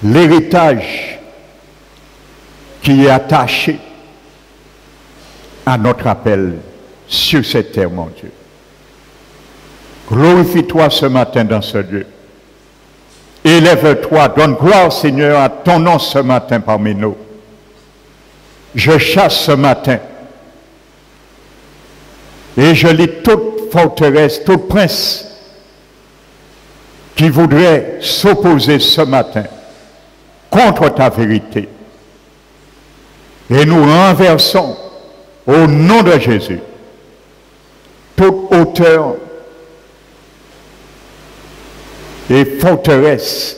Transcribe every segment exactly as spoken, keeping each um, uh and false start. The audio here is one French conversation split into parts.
l'héritage qui est attaché à notre appel sur cette terre, mon Dieu. Glorifie-toi ce matin dans ce lieu. Élève-toi, donne gloire, Seigneur, à ton nom ce matin parmi nous. Je chasse ce matin et je lis toute forteresse, tout prince qui voudrait s'opposer ce matin contre ta vérité. Et nous renversons au nom de Jésus toute hauteur et forteresse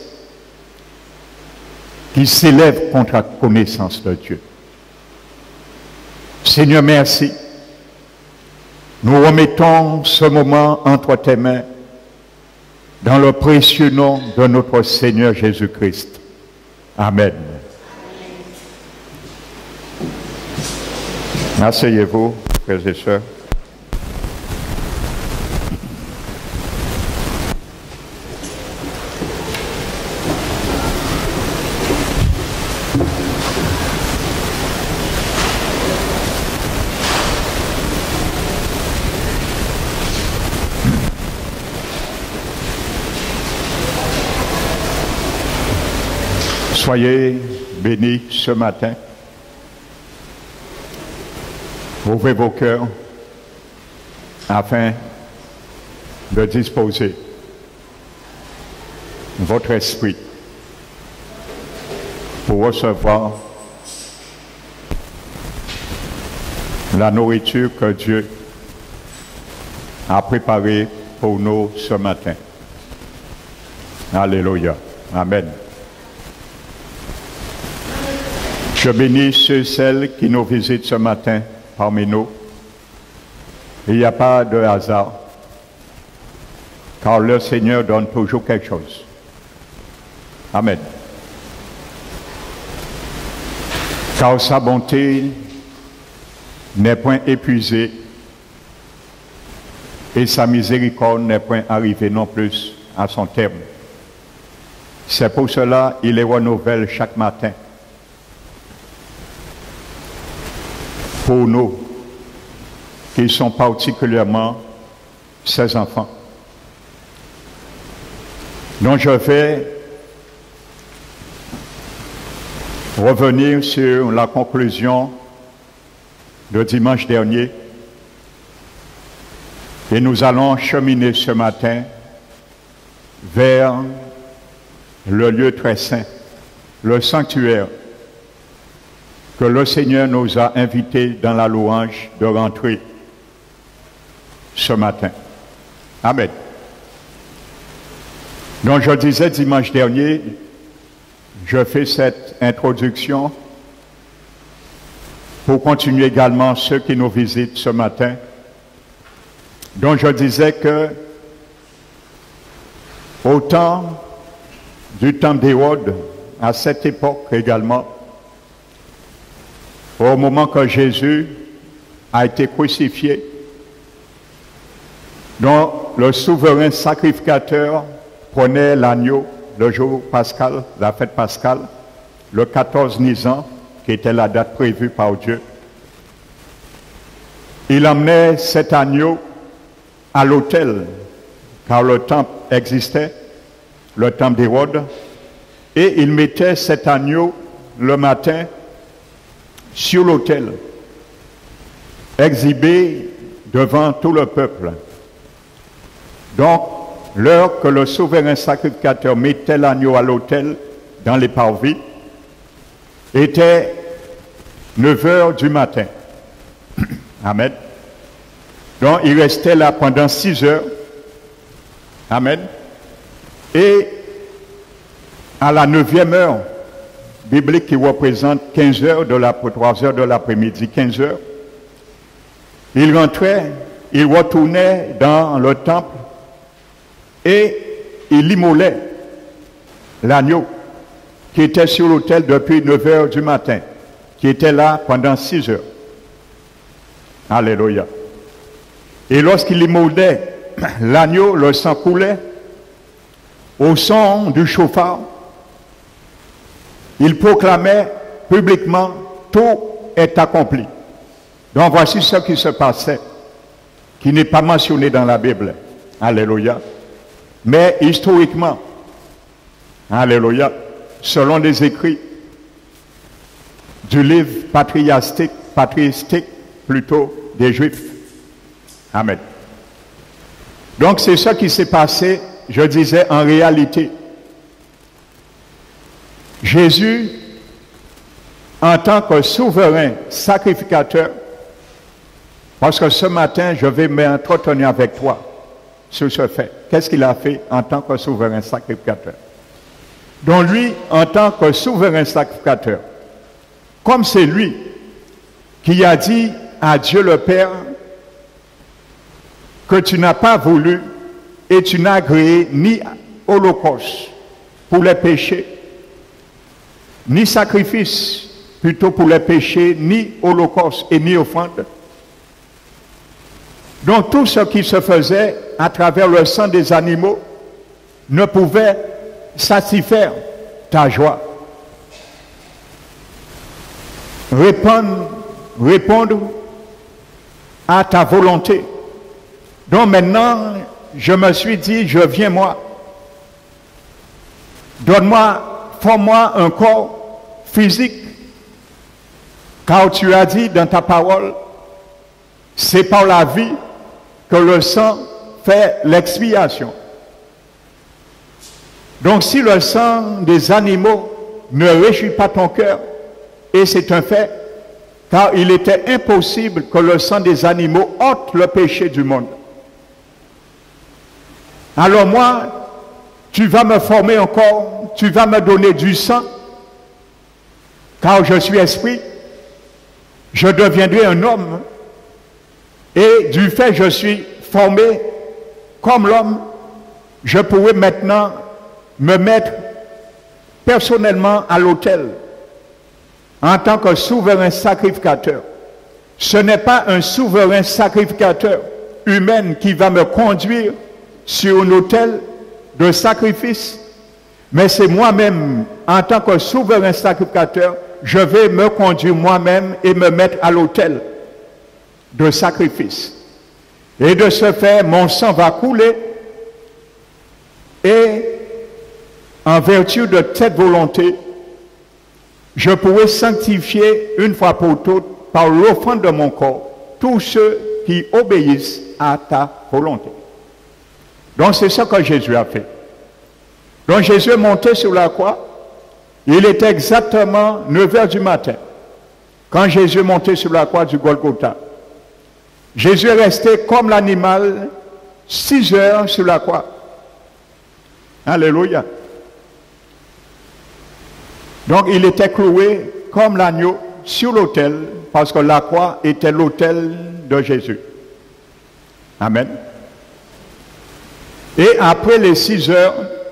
qui s'élève contre la connaissance de Dieu. Seigneur, merci. Nous remettons ce moment entre tes mains dans le précieux nom de notre Seigneur Jésus-Christ. Amen. Asseyez-vous, frères et sœurs. Soyez bénis ce matin. Ouvrez vos cœurs afin de disposer votre esprit pour recevoir la nourriture que Dieu a préparée pour nous ce matin. Alléluia. Amen. Je bénis ceux et celles qui nous visitent ce matin parmi nous. Il n'y a pas de hasard, car le Seigneur donne toujours quelque chose. Amen. Car sa bonté n'est point épuisée et sa miséricorde n'est point arrivée non plus à son terme. C'est pour cela qu'il les renouvelle chaque matin. Pour nous, qui sont particulièrement ses enfants. Donc je vais revenir sur la conclusion de dimanche dernier et nous allons cheminer ce matin vers le lieu très saint, le sanctuaire, que le Seigneur nous a invités dans la louange de rentrer ce matin. Amen. Donc je disais dimanche dernier, je fais cette introduction pour continuer également ceux qui nous visitent ce matin. Donc je disais que au temps du temps d'Hérode, à cette époque également, au moment que Jésus a été crucifié, dont le souverain sacrificateur prenait l'agneau le jour pascal, la fête pascale, le quatorze Nisan, qui était la date prévue par Dieu. Il emmenait cet agneau à l'autel, car le temple existait, le temple d'Hérode, et il mettait cet agneau le matin sur l'autel, exhibé devant tout le peuple. Donc, l'heure que le souverain sacrificateur mettait l'agneau à l'autel dans les parvis était neuf heures du matin. Amen. Donc, il restait là pendant six heures. Amen. Et à la neuvième heure, biblique qui représente quinze heures de la, trois heures de l'après-midi, quinze heures, il rentrait, il retournait dans le temple et il immolait l'agneau qui était sur l'autel depuis neuf heures du matin, qui était là pendant six heures. Alléluia. Et lorsqu'il immolait l'agneau, le sang coulait au son du chauffard. il proclamait publiquement, tout est accompli. Donc voici ce qui se passait, qui n'est pas mentionné dans la Bible. Alléluia. Mais historiquement, alléluia, selon les écrits du livre patriastique, patristique plutôt des Juifs. Amen. Donc c'est ce qui s'est passé, je disais, en réalité. Jésus, en tant que souverain sacrificateur, parce que ce matin, je vais m'entretenir avec toi sur ce fait. Qu'est-ce qu'il a fait en tant que souverain sacrificateur? Donc lui, en tant que souverain sacrificateur, comme c'est lui qui a dit à Dieu le Père que tu n'as pas voulu et tu n'as agréé ni holocauste pour les péchés, ni sacrifice plutôt pour les péchés, ni holocauste et ni offrande. Donc tout ce qui se faisait à travers le sang des animaux ne pouvait satisfaire ta joie. Répondre, répondre à ta volonté. Donc maintenant, je me suis dit, je viens moi. Donne-moi, forme-moi un corps physique. Car tu as dit dans ta parole, c'est par la vie que le sang fait l'expiation. Donc si le sang des animaux ne réjouit pas ton cœur, et c'est un fait, car il était impossible que le sang des animaux ôte le péché du monde. Alors moi, tu vas me former encore, tu vas me donner du sang, car je suis esprit, je deviendrai un homme, et du fait que je suis formé comme l'homme, je pourrais maintenant me mettre personnellement à l'autel en tant que souverain sacrificateur. Ce n'est pas un souverain sacrificateur humain qui va me conduire sur un autel de sacrifice, mais c'est moi-même, en tant que souverain sacrificateur, je vais me conduire moi-même et me mettre à l'autel de sacrifice. Et de ce fait, mon sang va couler et en vertu de cette volonté, je pourrai sanctifier une fois pour toutes par l'offrande de mon corps tous ceux qui obéissent à ta volonté. Donc c'est ce que Jésus a fait. Donc Jésus est monté sur la croix. Il était exactement neuf heures du matin quand Jésus est monté sur la croix du Golgotha. Jésus est resté comme l'animal six heures sur la croix. Alléluia. Donc il était cloué comme l'agneau sur l'autel parce que la croix était l'autel de Jésus. Amen. Et après les six heures,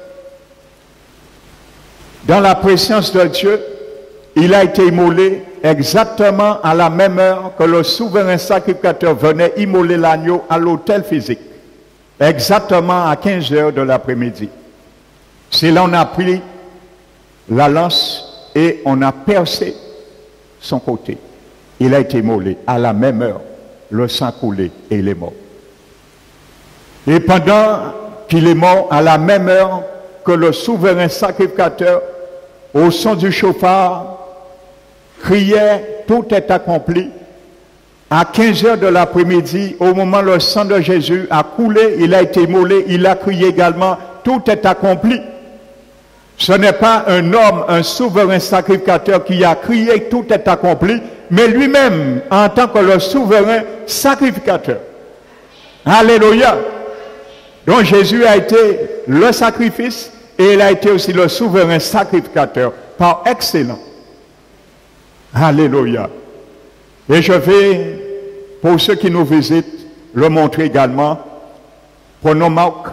dans la présence de Dieu, il a été immolé exactement à la même heure que le souverain sacrificateur venait immoler l'agneau à l'autel physique. Exactement à quinze heures de l'après-midi. C'est là qu'on a pris la lance et on a percé son côté. Il a été immolé à la même heure. Le sang coulé et il est mort. Et pendant qu'il est mort à la même heure que le souverain sacrificateur, au son du chauffard, criait « Tout est accompli ». À quinze heures de l'après-midi, au moment où le sang de Jésus a coulé, il a été immolé, il a crié également « Tout est accompli ». Ce n'est pas un homme, un souverain sacrificateur qui a crié « Tout est accompli », mais lui-même en tant que le souverain sacrificateur. Alléluia. Donc Jésus a été le sacrifice et il a été aussi le souverain sacrificateur par excellence. Alléluia. Et je vais, pour ceux qui nous visitent, le montrer également. Prenons Marc.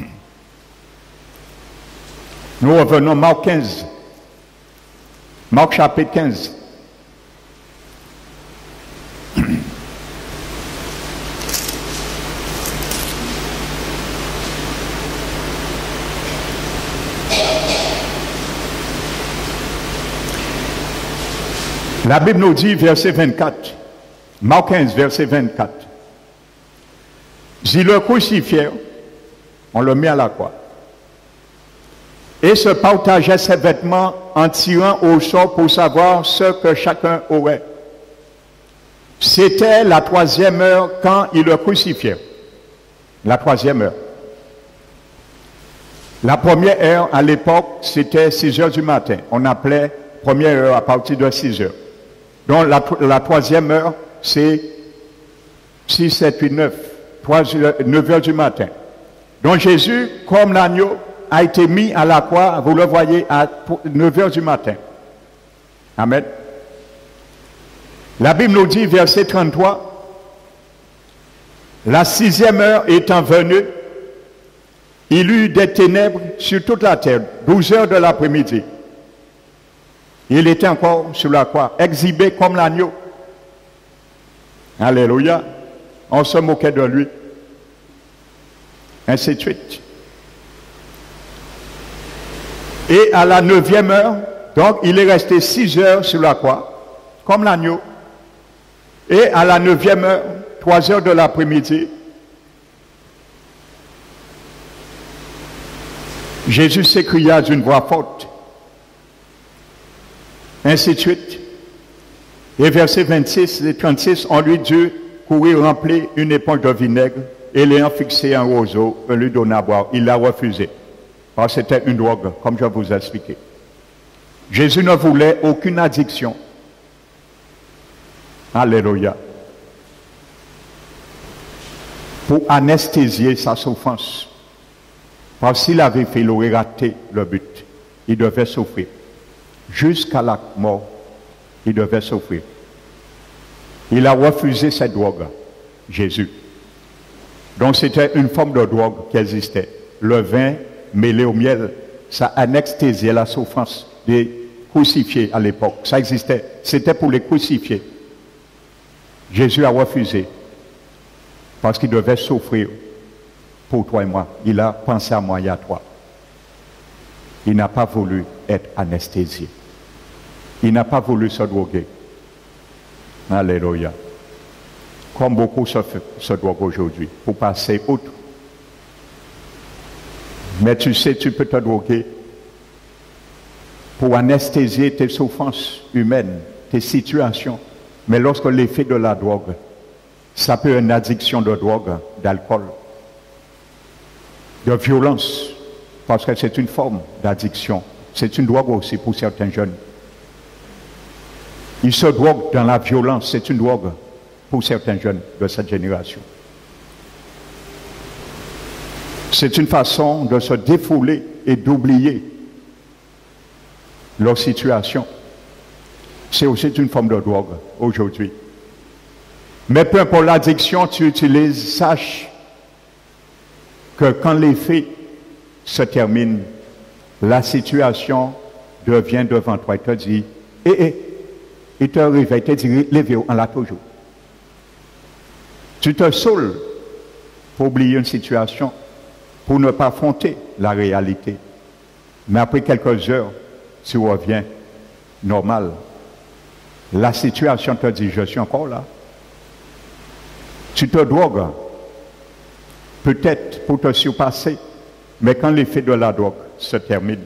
Nous revenons Marc quinze. Marc chapitre quinze. La Bible nous dit, verset vingt-quatre, Marc quinze, verset vingt-quatre, ils le crucifièrent, on le met à la croix, et se partageaient ses vêtements en tirant au sort pour savoir ce que chacun aurait. C'était la troisième heure quand ils le crucifièrent. La troisième heure. La première heure à l'époque, c'était six heures du matin. On appelait première heure à partir de six heures. Donc la, la troisième heure, c'est six, sept, huit, neuf. neuf heures du matin. Donc Jésus, comme l'agneau, a été mis à la croix, vous le voyez, à neuf heures du matin. Amen. La Bible nous dit, verset trente-trois, la sixième heure étant venue, il eut des ténèbres sur toute la terre, douze heures de l'après-midi. Il était encore sur la croix, exhibé comme l'agneau. Alléluia. On se moquait de lui. Ainsi de suite. Et à la neuvième heure, donc il est resté six heures sur la croix, comme l'agneau. Et à la neuvième heure, trois heures de l'après-midi, Jésus s'écria d'une voix forte. Ainsi de suite. Et versets vingt-six et trente-six, on lui dit courir remplir une éponge de vinaigre et l'ayant fixé un roseau, on lui donna à boire. Il l'a refusé. Parce que c'était une drogue, comme je vous ai expliqué. Jésus ne voulait aucune addiction. Alléluia. Pour anesthésier sa souffrance. Parce qu'il avait fait, il aurait raté le but. Il devait souffrir. Jusqu'à la mort, il devait souffrir. Il a refusé cette drogue, Jésus. Donc c'était une forme de drogue qui existait. Le vin mêlé au miel, ça anesthésiait la souffrance des crucifiés à l'époque. Ça existait. C'était pour les crucifiés. Jésus a refusé parce qu'il devait souffrir pour toi et moi. Il a pensé à moi et à toi. Il n'a pas voulu être anesthésié. Il n'a pas voulu se droguer. Alléluia. Comme beaucoup se, se droguent aujourd'hui pour passer outre. Mais tu sais, tu peux te droguer pour anesthésier tes souffrances humaines, tes situations. Mais lorsque l'effet de la drogue, ça peut être une addiction de drogue, d'alcool, de violence, parce que c'est une forme d'addiction. C'est une drogue aussi pour certains jeunes. Ils se droguent dans la violence, c'est une drogue pour certains jeunes de cette génération. C'est une façon de se défouler et d'oublier leur situation. C'est aussi une forme de drogue aujourd'hui. Mais peu importe l'addiction que tu utilises, sache que quand l'effet se termine, la situation devient devant toi. Il te dit, eh, eh, il te réveille, il te dit, levez-vous, on l'a toujours. Tu te saules pour oublier une situation, pour ne pas affronter la réalité. Mais après quelques heures, tu reviens normal. La situation te dit, je suis encore là. Tu te drogues, peut-être pour te surpasser, mais quand l'effet de la drogue se termine,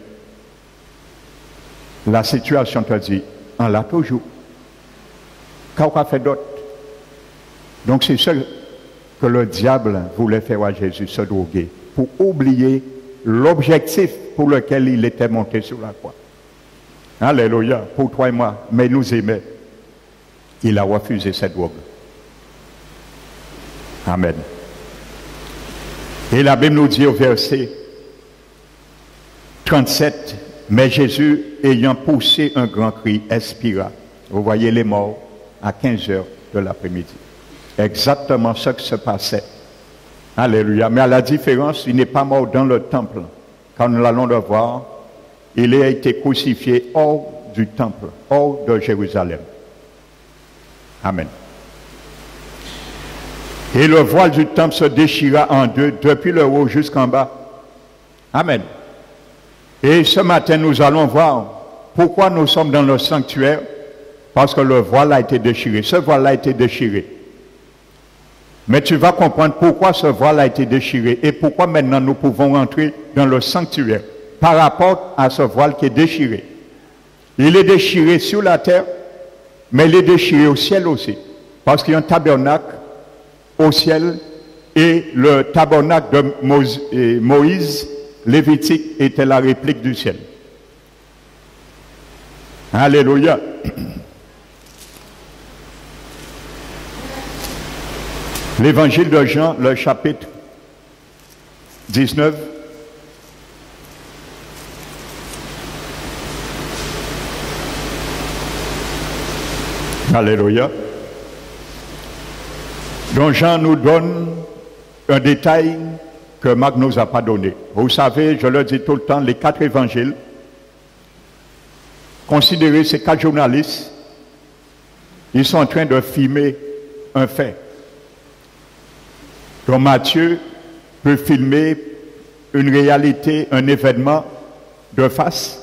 la situation te dit, on l'a toujours. Qu'est-ce fait d'autre? Donc c'est ce que le diable voulait faire à Jésus, se droguer, pour oublier l'objectif pour lequel il était monté sur la croix. Alléluia, pour toi et moi, mais il nous aimait. Il a refusé cette drogue. Amen. Et la Bible nous dit au verset trente-sept, mais Jésus, ayant poussé un grand cri, expira. Vous voyez les morts à quinze heures de l'après-midi. Exactement ce qui se passait. Alléluia. Mais à la différence, il n'est pas mort dans le temple. Quand nous allons le voir, il a été crucifié hors du temple, hors de Jérusalem. Amen. Et le voile du temple se déchira en deux, depuis le haut jusqu'en bas. Amen. Et ce matin, nous allons voir pourquoi nous sommes dans le sanctuaire parce que le voile a été déchiré. Ce voile a été déchiré. Mais tu vas comprendre pourquoi ce voile a été déchiré et pourquoi maintenant nous pouvons rentrer dans le sanctuaire par rapport à ce voile qui est déchiré. Il est déchiré sur la terre, mais il est déchiré au ciel aussi. Parce qu'il y a un tabernacle au ciel et le tabernacle de Moïse, lévitique, était la réplique du ciel. Alléluia. L'évangile de Jean, le chapitre dix-neuf. Alléluia. Donc Jean nous donne un détail que Marc ne nous a pas donné. Vous savez, je le dis tout le temps, les quatre évangiles, considérez ces quatre journalistes, ils sont en train de filmer un fait. Donc Matthieu peut filmer une réalité, un événement de face.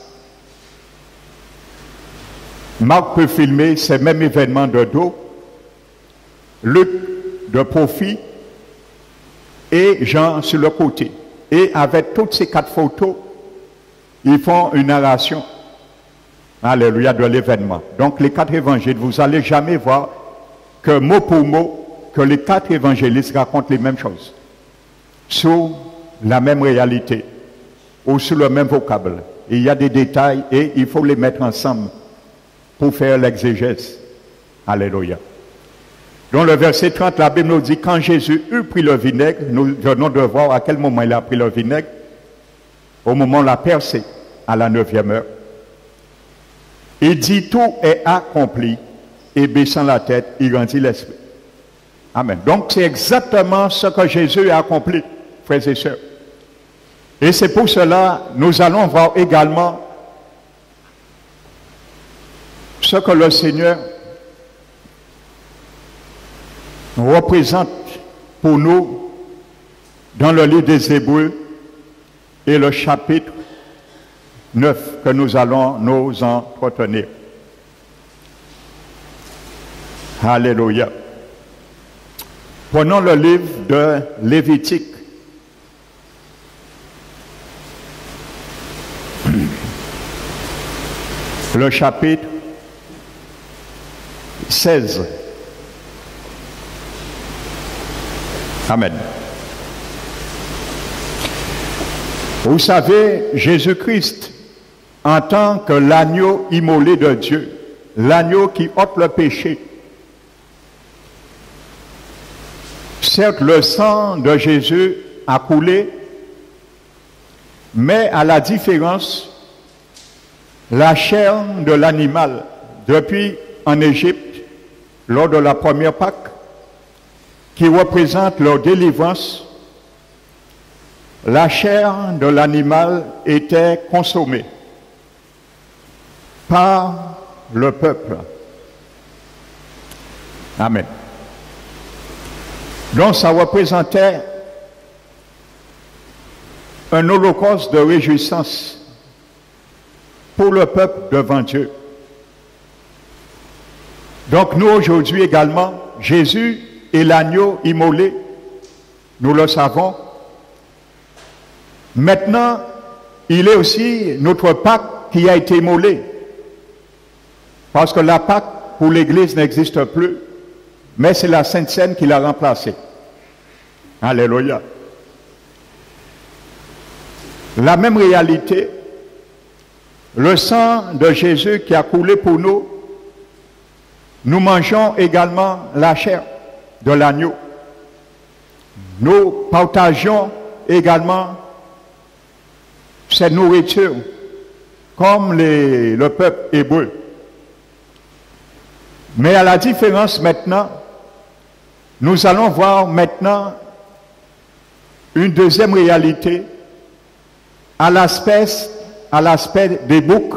Marc peut filmer ces mêmes événements de dos. Luc de profit. Et Jean sur le côté. Et avec toutes ces quatre photos, ils font une narration. Alléluia, de l'événement. Donc les quatre évangiles, vous n'allez jamais voir que mot pour mot, que les quatre évangélistes racontent les mêmes choses. Sur la même réalité. Ou sur le même vocable. Et il y a des détails et il faut les mettre ensemble pour faire l'exégèse. Alléluia. Dans le verset trente, la Bible nous dit, quand Jésus eut pris le vinaigre, nous venons de voir à quel moment il a pris le vinaigre, au moment de la percée, à la neuvième heure. Il dit, tout est accompli, et baissant la tête, il rendit l'esprit. Amen. Donc c'est exactement ce que Jésus a accompli, frères et sœurs. Et c'est pour cela, nous allons voir également ce que le Seigneur représente pour nous dans le livre des Hébreux et le chapitre neuf que nous allons nous entretenir. Alléluia. Prenons le livre de Lévitique. Le chapitre seize. Amen. Vous savez, Jésus-Christ, en tant que l'agneau immolé de Dieu, l'agneau qui ôte le péché, certes, le sang de Jésus a coulé, mais à la différence, la chair de l'animal, depuis en Égypte, lors de la première Pâque, qui représente leur délivrance, la chair de l'animal était consommée par le peuple. Amen. Donc ça représentait un holocauste de réjouissance pour le peuple devant Dieu. Donc nous aujourd'hui également, Jésus est l'agneau immolé, nous le savons. Maintenant, il est aussi notre Pâque qui a été immolé. Parce que la Pâque pour l'Église n'existe plus, mais c'est la Sainte Seine qui l'a remplacée. Alléluia. La même réalité, le sang de Jésus qui a coulé pour nous, nous mangeons également la chair de l'agneau. Nous partageons également cette nourriture comme les, le peuple hébreu. Mais à la différence maintenant, nous allons voir maintenant une deuxième réalité à l'aspect à l'aspect des boucs,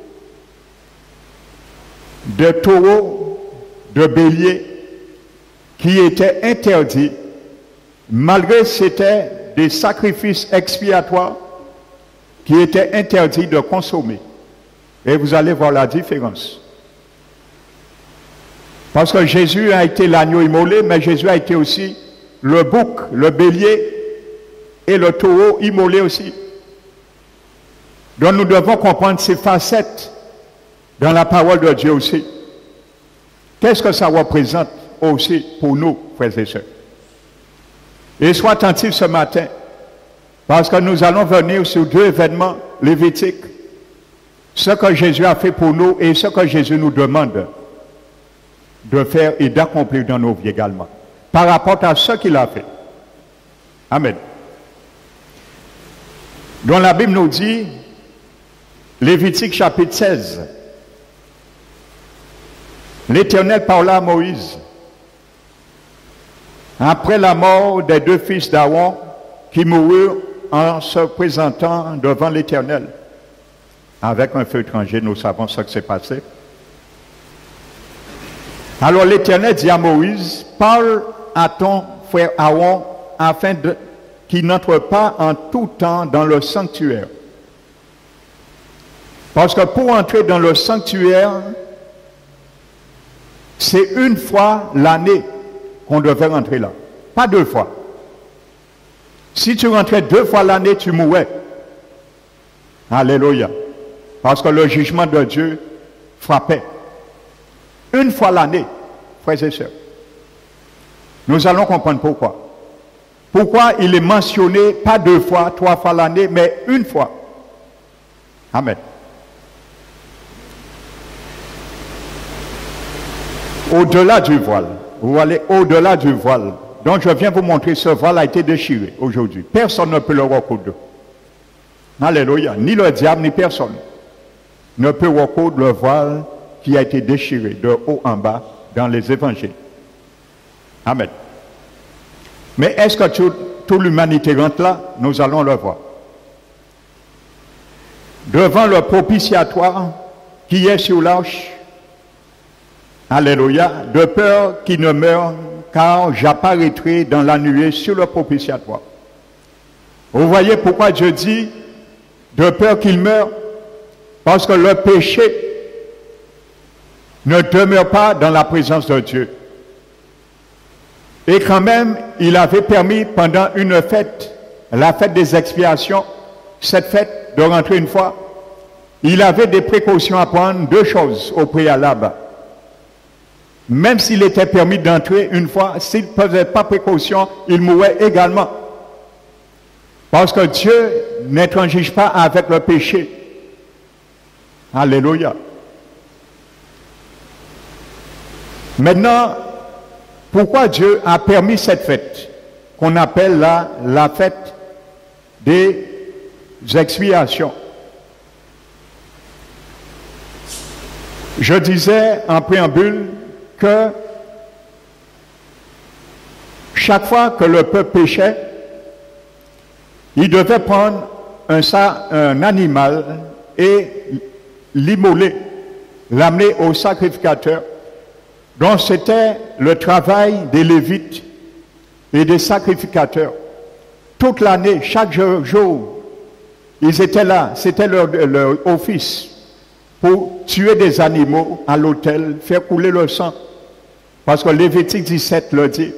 de taureaux, de béliers, qui étaient interdits, malgré que c'était des sacrifices expiatoires qui étaient interdits de consommer. Et vous allez voir la différence. Parce que Jésus a été l'agneau immolé, mais Jésus a été aussi le bouc, le bélier et le taureau immolé aussi. Donc nous devons comprendre ces facettes dans la parole de Dieu aussi. Qu'est-ce que ça représente aussi pour nous, frères et sœurs? Et sois attentif ce matin, parce que nous allons venir sur deux événements lévitiques. Ce que Jésus a fait pour nous et ce que Jésus nous demande de faire et d'accomplir dans nos vies également, par rapport à ce qu'il a fait. Amen. Donc la Bible nous dit, Lévitique chapitre seize, l'Éternel parla à Moïse après la mort des deux fils d'Aaron qui moururent en se présentant devant l'Éternel. Avec un feu étranger, nous savons ce qui s'est passé. Alors l'Éternel dit à Moïse, parle à ton frère Aaron afin de, qu'il n'entre pas en tout temps dans le sanctuaire. Parce que pour entrer dans le sanctuaire, c'est une fois l'année qu'on devait rentrer là. Pas deux fois. Si tu rentrais deux fois l'année, tu mourrais. Alléluia. Parce que le jugement de Dieu frappait. Une fois l'année, frères et sœurs. Nous allons comprendre pourquoi. Pourquoi il est mentionné pas deux fois, trois fois l'année, mais une fois. Amen. Au-delà du voile. Vous allez au-delà du voile. Donc je viens vous montrer, ce voile a été déchiré aujourd'hui. Personne ne peut le recoudre. Alléluia. Ni le diable, ni personne ne peut recoudre le voile qui a été déchiré de haut en bas dans les évangiles. Amen. Mais est-ce que tout, toute l'humanité rentre là? Nous allons le voir. Devant le propitiatoire qui est sur l'arche, alléluia, de peur qu'il ne meure, car j'apparaîtrai dans la nuée sur le propitiatoire. Vous voyez pourquoi Dieu dit, de peur qu'il meure? Parce que le péché ne demeure pas dans la présence de Dieu. Et quand même, il avait permis pendant une fête, la fête des expiations, cette fête de rentrer une fois, il avait des précautions à prendre, deux choses au préalable. Même s'il était permis d'entrer une fois, s'il ne faisait pas précaution, il mourrait également. Parce que Dieu n'intransigeait pas avec le péché. Alléluia. Maintenant, pourquoi Dieu a permis cette fête, qu'on appelle la, la fête des expiations? Je disais en préambule que chaque fois que le peuple péchait, il devait prendre un, un animal et l'immoler, l'amener au sacrificateur. Donc c'était le travail des Lévites et des sacrificateurs. Toute l'année, chaque jour, ils étaient là, c'était leur, leur office pour tuer des animaux à l'autel, faire couler le sang. Parce que Lévitique dix-sept le dit.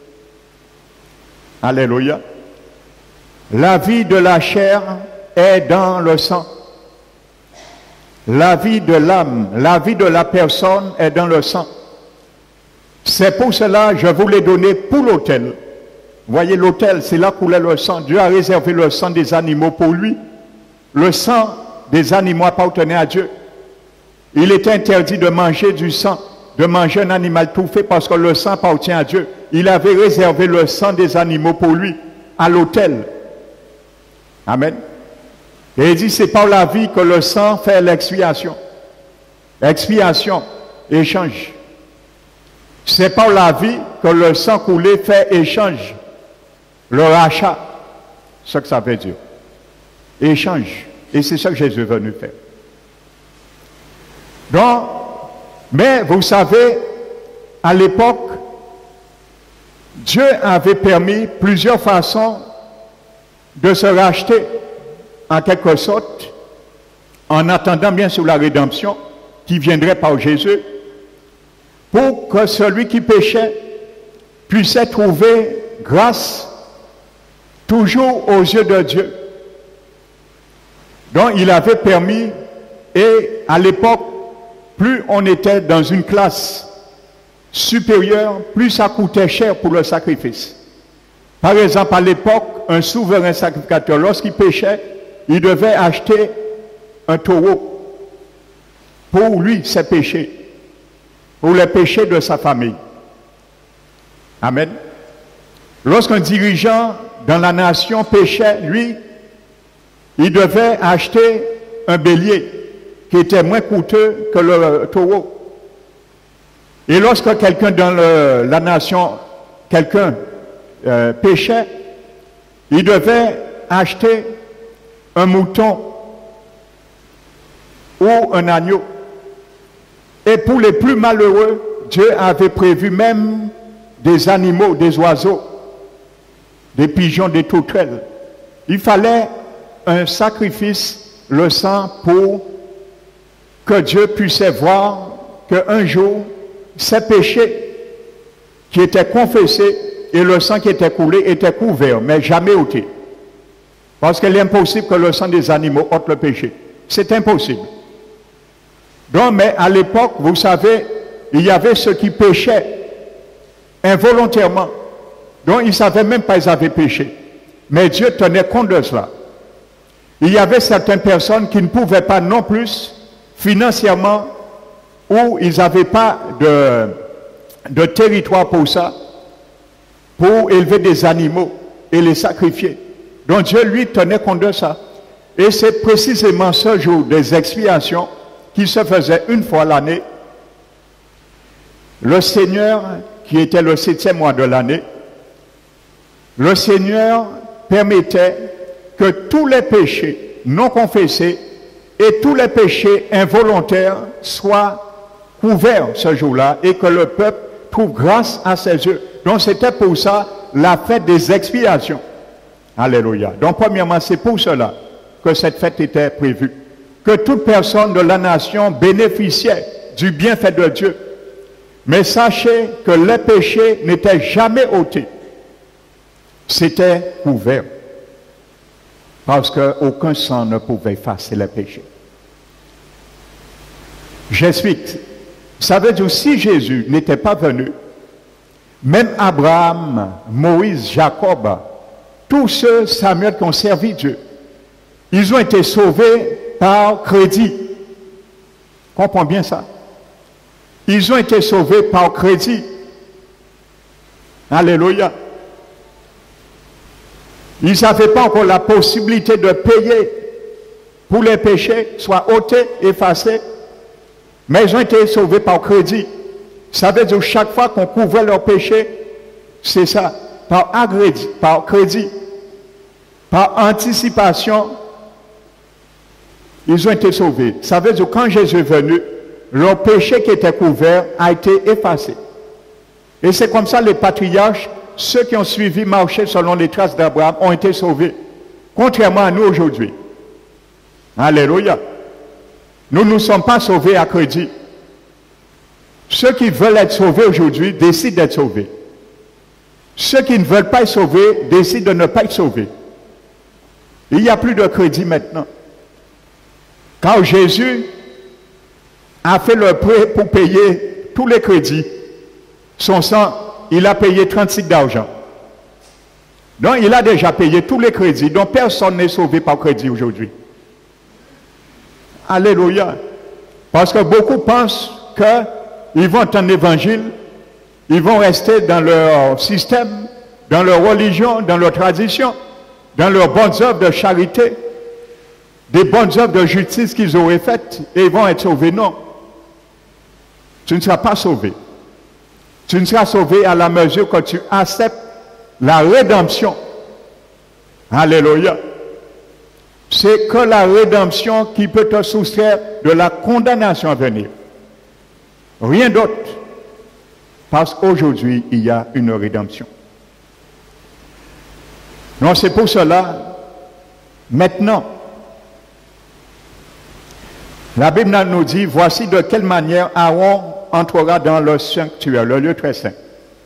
Alléluia. La vie de la chair est dans le sang. La vie de l'âme, la vie de la personne est dans le sang. C'est pour cela que je vous l'ai donné pour l'autel. Voyez l'autel, c'est là coulait le sang. Dieu a réservé le sang des animaux pour lui. Le sang des animaux appartenait à Dieu. Il était interdit de manger du sang, de manger un animal touffé parce que le sang appartient à Dieu. Il avait réservé le sang des animaux pour lui, à l'autel. Amen. Et il dit, c'est par la vie que le sang fait l'expiation. Expiation, échange. C'est par la vie que le sang coulé fait échange. Le rachat, ce que ça veut dire. Échange. Et c'est ça que Jésus est venu faire. Donc, mais vous savez, à l'époque, Dieu avait permis plusieurs façons de se racheter, en quelque sorte, en attendant bien sûr la rédemption qui viendrait par Jésus, pour que celui qui péchait puisse trouver grâce toujours aux yeux de Dieu. Donc il avait permis, et à l'époque, plus on était dans une classe supérieure, plus ça coûtait cher pour le sacrifice. Par exemple, à l'époque, un souverain sacrificateur, lorsqu'il péchait, il devait acheter un taureau pour lui, ses péchés, pour les péchés de sa famille. Amen. Lorsqu'un dirigeant dans la nation péchait, lui, il devait acheter un bélier qui était moins coûteux que le taureau. Et lorsque quelqu'un dans le, la nation, quelqu'un euh, péchait, il devait acheter un mouton ou un agneau. Et pour les plus malheureux, Dieu avait prévu même des animaux, des oiseaux, des pigeons, des tourterelles. Il fallait un sacrifice, le sang, pour que Dieu puisse voir qu'un jour, ces péchés qui étaient confessés et le sang qui était coulé étaient couverts, mais jamais ôtés. Parce qu'il est impossible que le sang des animaux ôte le péché. C'est impossible. Donc, mais à l'époque, vous savez, il y avait ceux qui péchaient involontairement. Donc, ils ne savaient même pas qu'ils avaient péché. Mais Dieu tenait compte de cela. Il y avait certaines personnes qui ne pouvaient pas non plus, financièrement, ou ils n'avaient pas de, de territoire pour ça, pour élever des animaux et les sacrifier. Donc Dieu, lui, tenait compte de ça. Et c'est précisément ce jour des expiations qui se faisait une fois l'année. Le Seigneur, qui était le septième mois de l'année, le Seigneur permettait que tous les péchés non confessés et tous les péchés involontaires soient couverts ce jour-là et que le peuple trouve grâce à ses yeux. Donc c'était pour ça la fête des expiations. Alléluia. Donc premièrement, c'est pour cela que cette fête était prévue. Que toute personne de la nation bénéficiait du bienfait de Dieu. Mais sachez que les péchés n'étaient jamais ôtés. C'était couvert. Parce qu'aucun sang ne pouvait effacer les péchés. J'explique. Ça veut dire, si Jésus n'était pas venu, même Abraham, Moïse, Jacob, tous ceux, Samuel, qui ont servi Dieu, ils ont été sauvés par crédit. Comprends bien ça? Ils ont été sauvés par crédit. Alléluia. Ils n'avaient pas encore la possibilité de payer pour les péchés, soit ôtés, effacés. Mais ils ont été sauvés par crédit. Ça veut dire que chaque fois qu'on couvrait leurs péchés, c'est ça, par agrégé, par crédit, par anticipation, ils ont été sauvés. Ça veut dire que quand Jésus est venu, leur péché qui était couvert a été effacé. Et c'est comme ça les patriarches, ceux qui ont suivi, marché selon les traces d'Abraham, ont été sauvés. Contrairement à nous aujourd'hui. Alléluia. Nous ne nous sommes pas sauvés à crédit. Ceux qui veulent être sauvés aujourd'hui décident d'être sauvés. Ceux qui ne veulent pas être sauvés décident de ne pas être sauvés. Il n'y a plus de crédit maintenant. Quand Jésus a fait le prêt pour payer tous les crédits, son sang, il a payé trente-six d'argent. Donc il a déjà payé tous les crédits. Donc personne n'est sauvé par crédit aujourd'hui. Alléluia. Parce que beaucoup pensent qu'ils vont entendre l'évangile, ils vont rester dans leur système, dans leur religion, dans leur tradition, dans leurs bonnes œuvres de charité, des bonnes œuvres de justice qu'ils auraient faites, et ils vont être sauvés. Non. Tu ne seras pas sauvé. Tu ne seras sauvé à la mesure que tu acceptes la rédemption. Alléluia. C'est que la rédemption qui peut te soustraire de la condamnation à venir. Rien d'autre. Parce qu'aujourd'hui, il y a une rédemption. Donc c'est pour cela, maintenant, la Bible nous dit, voici de quelle manière Aaron entrera dans le sanctuaire, le lieu très saint.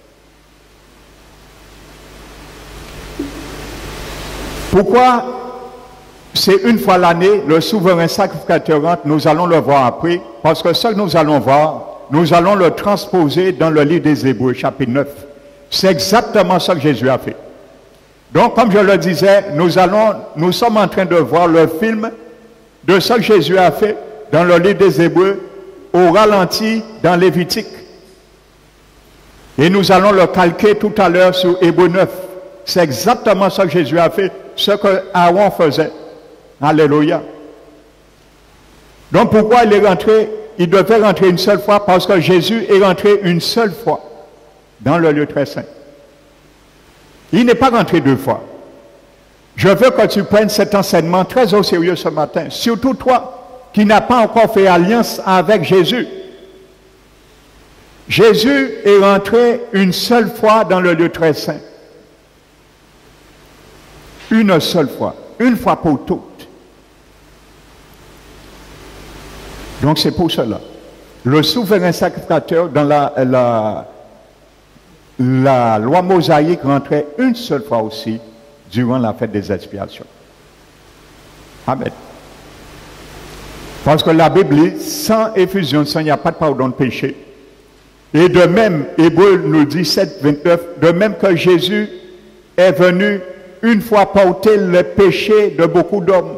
Pourquoi c'est une fois l'année, le souverain sacrificateur rentre, nous allons le voir après, parce que ce que nous allons voir, nous allons le transposer dans le livre des Hébreux, chapitre neuf. C'est exactement ce que Jésus a fait. Donc, comme je le disais, nous, allons, nous sommes en train de voir le film de ce que Jésus a fait dans le livre des Hébreux, au ralenti dans Lévitique. Et nous allons le calquer tout à l'heure sur Hébreux neuf. C'est exactement ce que Jésus a fait, ce que Aaron faisait. Alléluia. Donc pourquoi il est rentré? Il devait rentrer une seule fois parce que Jésus est rentré une seule fois dans le lieu très saint. Il n'est pas rentré deux fois. Je veux que tu prennes cet enseignement très au sérieux ce matin, surtout toi qui n'as pas encore fait alliance avec Jésus. Jésus est rentré une seule fois dans le lieu très saint. Une seule fois, une fois pour toutes. Donc c'est pour cela. Le souverain sacrificateur dans la, la, la loi mosaïque rentrait une seule fois aussi durant la fête des expiations. Amen. Parce que la Bible dit, sans effusion de sang, il n'y a pas de pardon de péché. Et de même, Hébreux nous dit sept, vingt-neuf, de même que Jésus est venu une fois porter le péché de beaucoup d'hommes.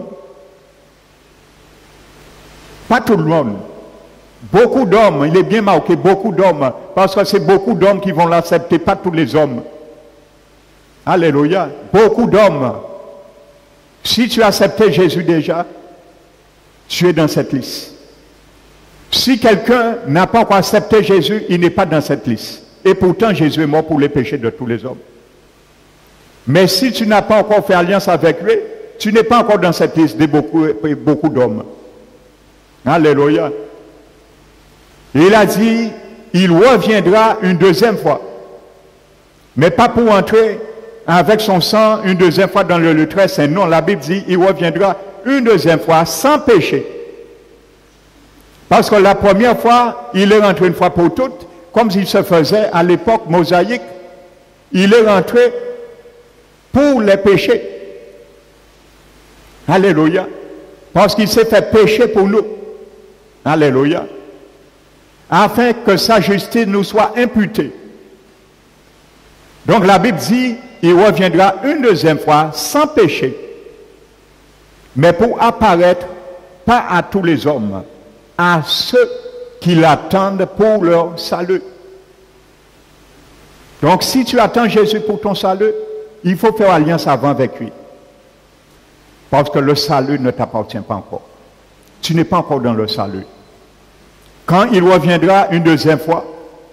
Pas tout le monde. Beaucoup d'hommes, il est bien marqué, beaucoup d'hommes, parce que c'est beaucoup d'hommes qui vont l'accepter, pas tous les hommes. Alléluia. Beaucoup d'hommes. Si tu as accepté Jésus déjà, tu es dans cette liste. Si quelqu'un n'a pas encore accepté Jésus, il n'est pas dans cette liste. Et pourtant, Jésus est mort pour les péchés de tous les hommes. Mais si tu n'as pas encore fait alliance avec lui, tu n'es pas encore dans cette liste de beaucoup, beaucoup d'hommes. Alléluia. Il a dit, il reviendra une deuxième fois. Mais pas pour entrer avec son sang une deuxième fois dans le lieu très saint. Non, la Bible dit, il reviendra une deuxième fois sans péché. Parce que la première fois, il est rentré une fois pour toutes, comme il se faisait à l'époque mosaïque. Il est rentré pour les péchés. Alléluia. Parce qu'il s'est fait pécher pour nous. Alléluia. Afin que sa justice nous soit imputée. Donc la Bible dit, il reviendra une deuxième fois sans péché. Mais pour apparaître, pas à tous les hommes, à ceux qui l'attendent pour leur salut. Donc si tu attends Jésus pour ton salut, il faut faire alliance avant avec lui. Parce que le salut ne t'appartient pas encore. Tu n'es pas encore dans le salut. Quand il reviendra une deuxième fois,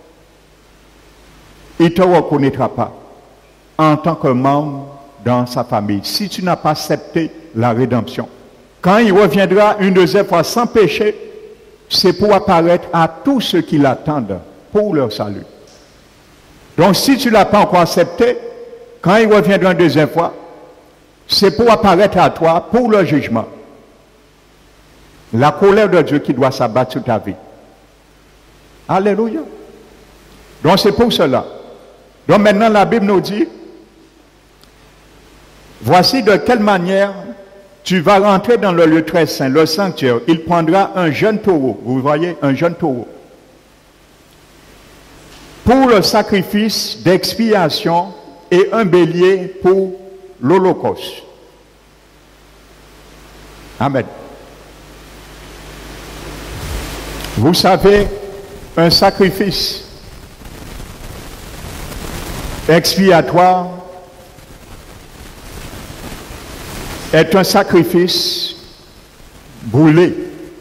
il ne te reconnaîtra pas en tant que membre dans sa famille. Si tu n'as pas accepté la rédemption. Quand il reviendra une deuxième fois sans péché, c'est pour apparaître à tous ceux qui l'attendent pour leur salut. Donc si tu ne l'as pas encore accepté, quand il reviendra une deuxième fois, c'est pour apparaître à toi pour le jugement. La colère de Dieu qui doit s'abattre sur ta vie. Alléluia. Donc c'est pour cela. Donc maintenant la Bible nous dit, voici de quelle manière tu vas rentrer dans le lieu très saint, le sanctuaire. Il prendra un jeune taureau, vous voyez, un jeune taureau, pour le sacrifice d'expiation et un bélier pour l'Holocauste. Amen. Vous savez, un sacrifice expiatoire est un sacrifice brûlé.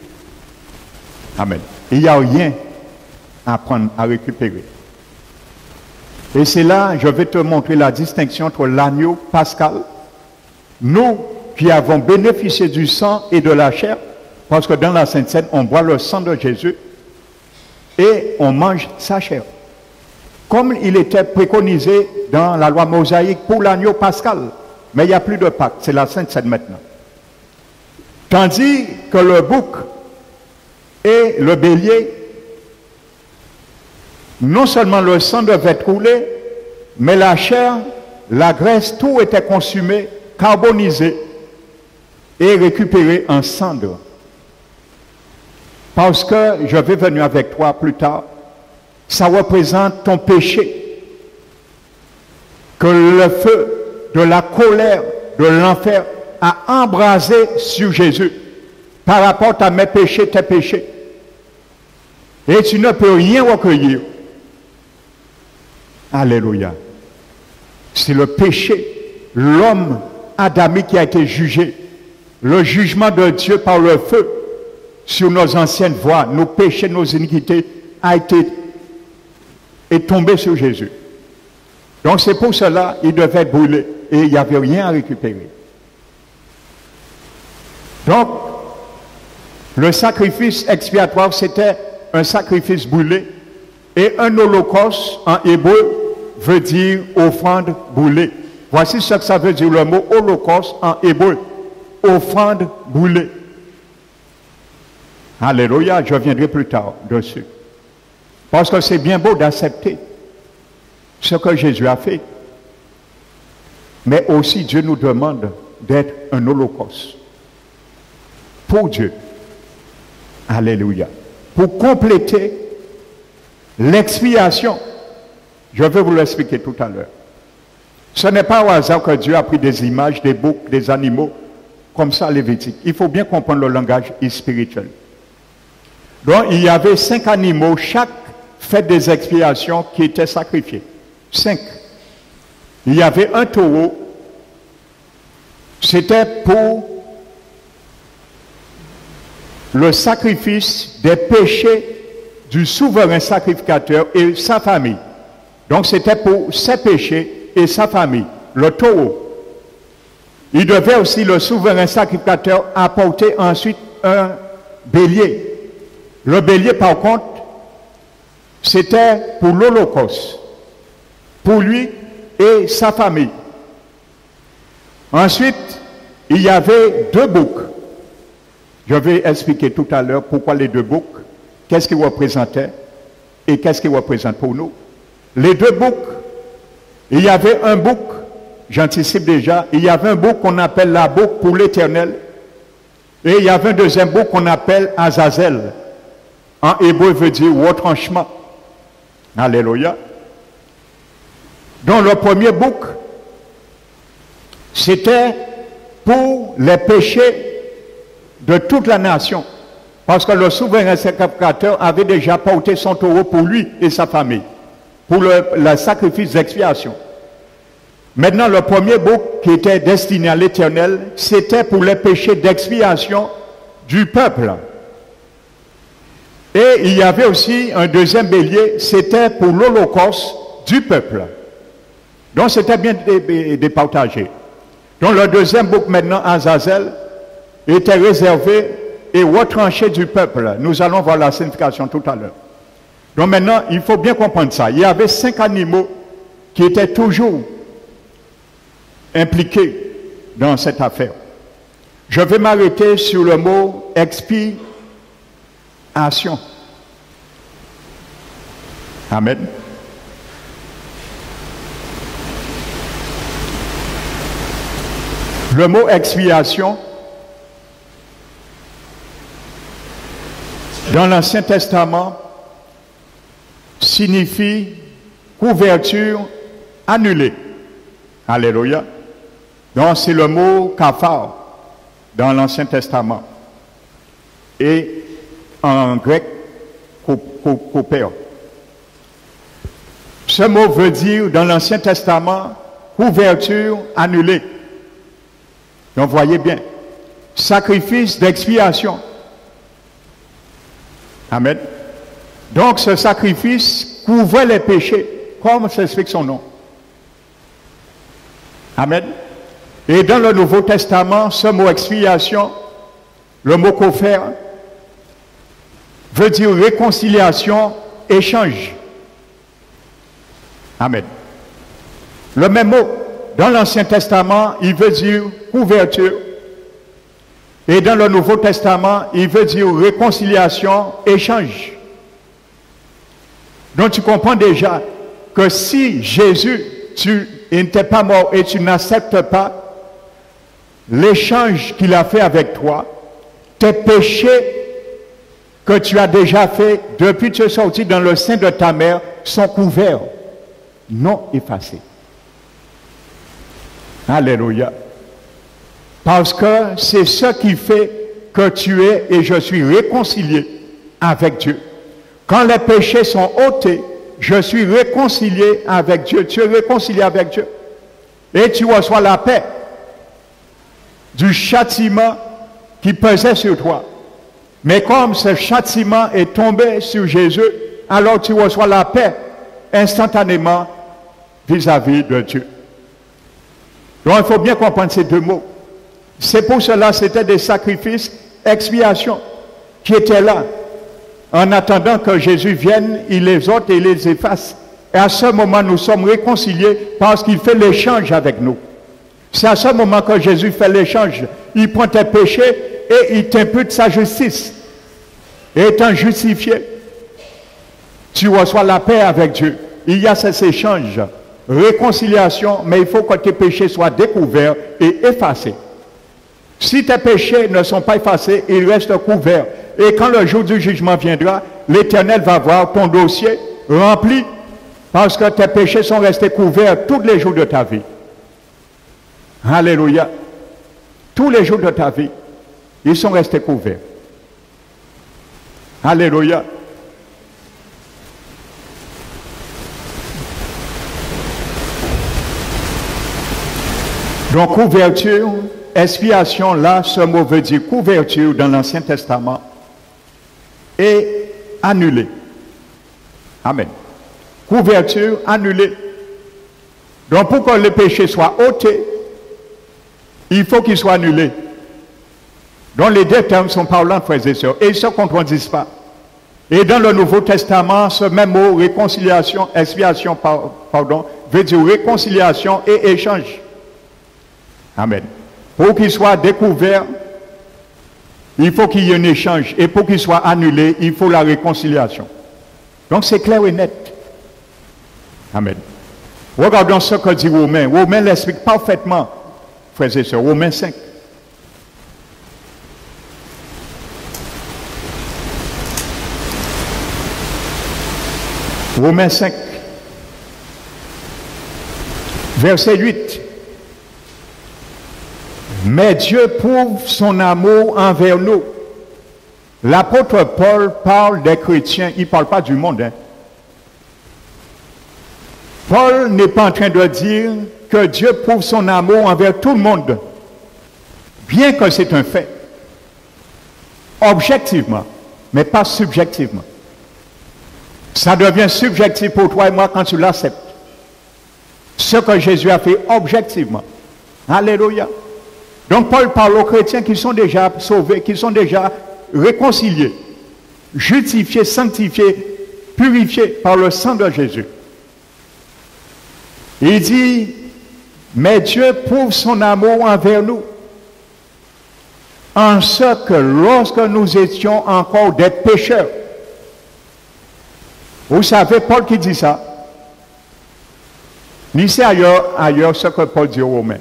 Amen. Il n'y a rien à prendre, à récupérer. Et c'est là, je vais te montrer la distinction entre l'agneau pascal, nous qui avons bénéficié du sang et de la chair, parce que dans la Sainte Seine, on boit le sang de Jésus et on mange sa chair. Comme il était préconisé dans la loi mosaïque pour l'agneau pascal. Mais il n'y a plus de Pâques, c'est la Sainte Seine maintenant. Tandis que le bouc et le bélier non seulement le sang devait couler, mais la chair, la graisse, tout était consumé, carbonisé et récupéré en cendres. Parce que je vais venir avec toi plus tard, ça représente ton péché. Que le feu de la colère de l'enfer a embrasé sur Jésus par rapport à mes péchés, tes péchés. Et tu ne peux rien recueillir. Alléluia. C'est le péché, l'homme adamique qui a été jugé. Le jugement de Dieu par le feu sur nos anciennes voies, nos péchés, nos iniquités, a été est tombé sur Jésus. Donc c'est pour cela qu'il devait brûler et il n'y avait rien à récupérer. Donc, le sacrifice expiatoire, c'était un sacrifice brûlé et un holocauste en hébreu veut dire offrande brûlée. Voici ce que ça veut dire le mot holocauste en hébreu. Offrande brûlée. Alléluia, je reviendrai plus tard dessus. Parce que c'est bien beau d'accepter ce que Jésus a fait. Mais aussi Dieu nous demande d'être un holocauste. Pour Dieu. Alléluia. Pour compléter l'expiation. Je vais vous l'expliquer tout à l'heure. Ce n'est pas au hasard que Dieu a pris des images, des boucs, des animaux, comme ça Lévitique. Il faut bien comprendre le langage spirituel. Donc, il y avait cinq animaux, chaque fête des expiations qui étaient sacrifiés. Cinq. Il y avait un taureau. C'était pour le sacrifice des péchés du souverain sacrificateur et sa famille. Donc, c'était pour ses péchés et sa famille, le taureau. Il devait aussi, le souverain sacrificateur, apporter ensuite un bélier. Le bélier, par contre, c'était pour l'Holocauste, pour lui et sa famille. Ensuite, il y avait deux boucs. Je vais expliquer tout à l'heure pourquoi les deux boucs, qu'est-ce qu'ils représentaient et qu'est-ce qu'ils représentent pour nous. Les deux boucs, il y avait un bouc, j'anticipe déjà, il y avait un bouc qu'on appelle la bouc pour l'Éternel et il y avait un deuxième bouc qu'on appelle Azazel. En hébreu veut dire retranchement. Alléluia. Donc le premier bouc, c'était pour les péchés de toute la nation. Parce que le souverain sacrificateur avait déjà porté son taureau pour lui et sa famille, pour le, le sacrifice d'expiation. Maintenant, le premier bouc qui était destiné à l'Éternel, c'était pour les péchés d'expiation du peuple. Et il y avait aussi un deuxième bélier, c'était pour l'Holocauste du peuple. Donc c'était bien départagé. Donc le deuxième bouc maintenant, Azazel, était réservé et retranché du peuple. Nous allons voir la signification tout à l'heure. Donc maintenant, il faut bien comprendre ça. Il y avait cinq animaux qui étaient toujours impliqués dans cette affaire. Je vais m'arrêter sur le mot expiation. Amen. Le mot expiation, dans l'Ancien Testament, signifie couverture annulée. Alléluia. Donc c'est le mot kafar dans l'Ancien Testament. Et en grec, koper. Ce mot veut dire dans l'Ancien Testament couverture annulée. Donc voyez bien, sacrifice d'expiation. Amen. Donc ce sacrifice couvrait les péchés, comme s'explique son nom. Amen. Et dans le Nouveau Testament, ce mot expiation, le mot kofer, veut dire réconciliation, échange. Amen. Le même mot, dans l'Ancien Testament, il veut dire couverture. Et dans le Nouveau Testament, il veut dire réconciliation, échange. Donc tu comprends déjà que si Jésus, tu n'étais pas mort et tu n'acceptes pas l'échange qu'il a fait avec toi, tes péchés que tu as déjà fait depuis que tu es sorti dans le sein de ta mère sont couverts, non effacés. Alléluia. Parce que c'est ce qui fait que tu es et je suis réconcilié avec Dieu. Quand les péchés sont ôtés, je suis réconcilié avec Dieu. Tu es réconcilié avec Dieu. Et tu reçois la paix du châtiment qui pesait sur toi. Mais comme ce châtiment est tombé sur Jésus, alors tu reçois la paix instantanément vis-à-vis de Dieu. Donc il faut bien comprendre ces deux mots. C'est pour cela que c'était des sacrifices, expiation, qui étaient là. En attendant que Jésus vienne, il les ôte et il les efface. Et à ce moment, nous sommes réconciliés parce qu'il fait l'échange avec nous. C'est à ce moment que Jésus fait l'échange. Il prend tes péchés et il t'impute sa justice. Et étant justifié, tu reçois la paix avec Dieu. Il y a cet échange, réconciliation, mais il faut que tes péchés soient découverts et effacés. Si tes péchés ne sont pas effacés, ils restent couverts. Et quand le jour du jugement viendra, l'Éternel va voir ton dossier rempli parce que tes péchés sont restés couverts tous les jours de ta vie. Alléluia. Tous les jours de ta vie, ils sont restés couverts. Alléluia. Donc, couverture, expiation, là, ce mot veut dire couverture dans l'Ancien Testament et annulé. Amen. Couverture, annulée. Donc, pour que le péché soit ôté, il faut qu'il soit annulé. Donc, les deux termes sont parlants, frères et sœurs, et ils ne se contredisent pas. Et dans le Nouveau Testament, ce même mot, réconciliation, expiation, pardon, veut dire réconciliation et échange. Amen. Pour qu'il soit découvert, il faut qu'il y ait un échange. Et pour qu'il soit annulé, il faut la réconciliation. Donc c'est clair et net. Amen. Regardons ce que dit Romain. Romain l'explique parfaitement, frères et sœurs. Romain cinq. Romains cinq, verset huit. Mais Dieu prouve son amour envers nous. L'apôtre Paul parle des chrétiens, il ne parle pas du monde. Hein. Paul n'est pas en train de dire que Dieu prouve son amour envers tout le monde, bien que c'est un fait, objectivement, mais pas subjectivement. Ça devient subjectif pour toi et moi quand tu l'acceptes. Ce que Jésus a fait objectivement. Alléluia. Donc Paul parle aux chrétiens qui sont déjà sauvés, qui sont déjà réconciliés, justifiés, sanctifiés, purifiés par le sang de Jésus. Il dit, mais Dieu prouve son amour envers nous, en ce que lorsque nous étions encore des pécheurs, vous savez, Paul qui dit ça, lisez ailleurs, ailleurs ce que Paul dit aux Romains.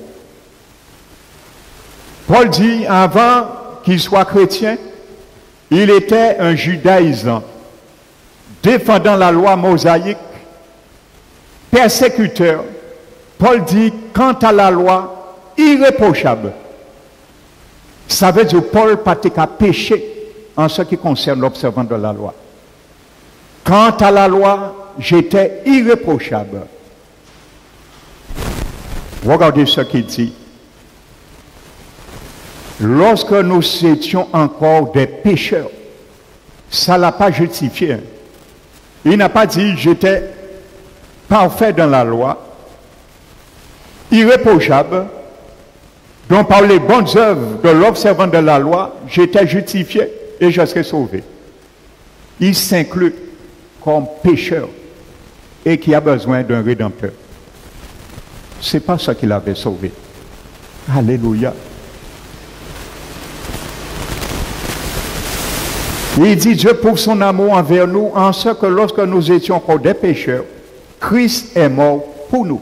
Paul dit, avant qu'il soit chrétien, il était un judaïsant, défendant la loi mosaïque, persécuteur. Paul dit, quant à la loi, irréprochable. Ça veut dire que Paul n'a pas péché en ce qui concerne l'observance de la loi. Quant à la loi, j'étais irréprochable. Regardez ce qu'il dit. Lorsque nous étions encore des pécheurs, ça ne l'a pas justifié. Il n'a pas dit j'étais parfait dans la loi, irréprochable, donc par les bonnes œuvres de l'observant de la loi, j'étais justifié et je serai sauvé. Il s'inclut comme pécheur et qui a besoin d'un rédempteur. Ce n'est pas ça qu'il avait sauvé. Alléluia. Il dit Dieu pour son amour envers nous, en ce que lorsque nous étions encore des pécheurs, Christ est mort pour nous.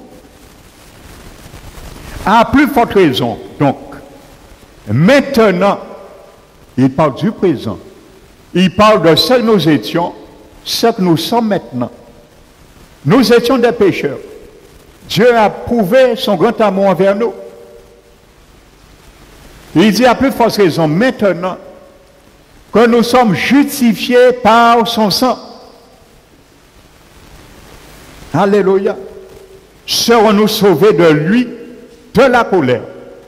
À plus forte raison, donc, maintenant, il parle du présent. Il parle de ce que nous étions, ce que nous sommes maintenant. Nous étions des pécheurs. Dieu a prouvé son grand amour envers nous. Il dit à plus forte raison, maintenant, que nous sommes justifiés par son sang. Alléluia. Serons-nous sauvés de lui, de la colère.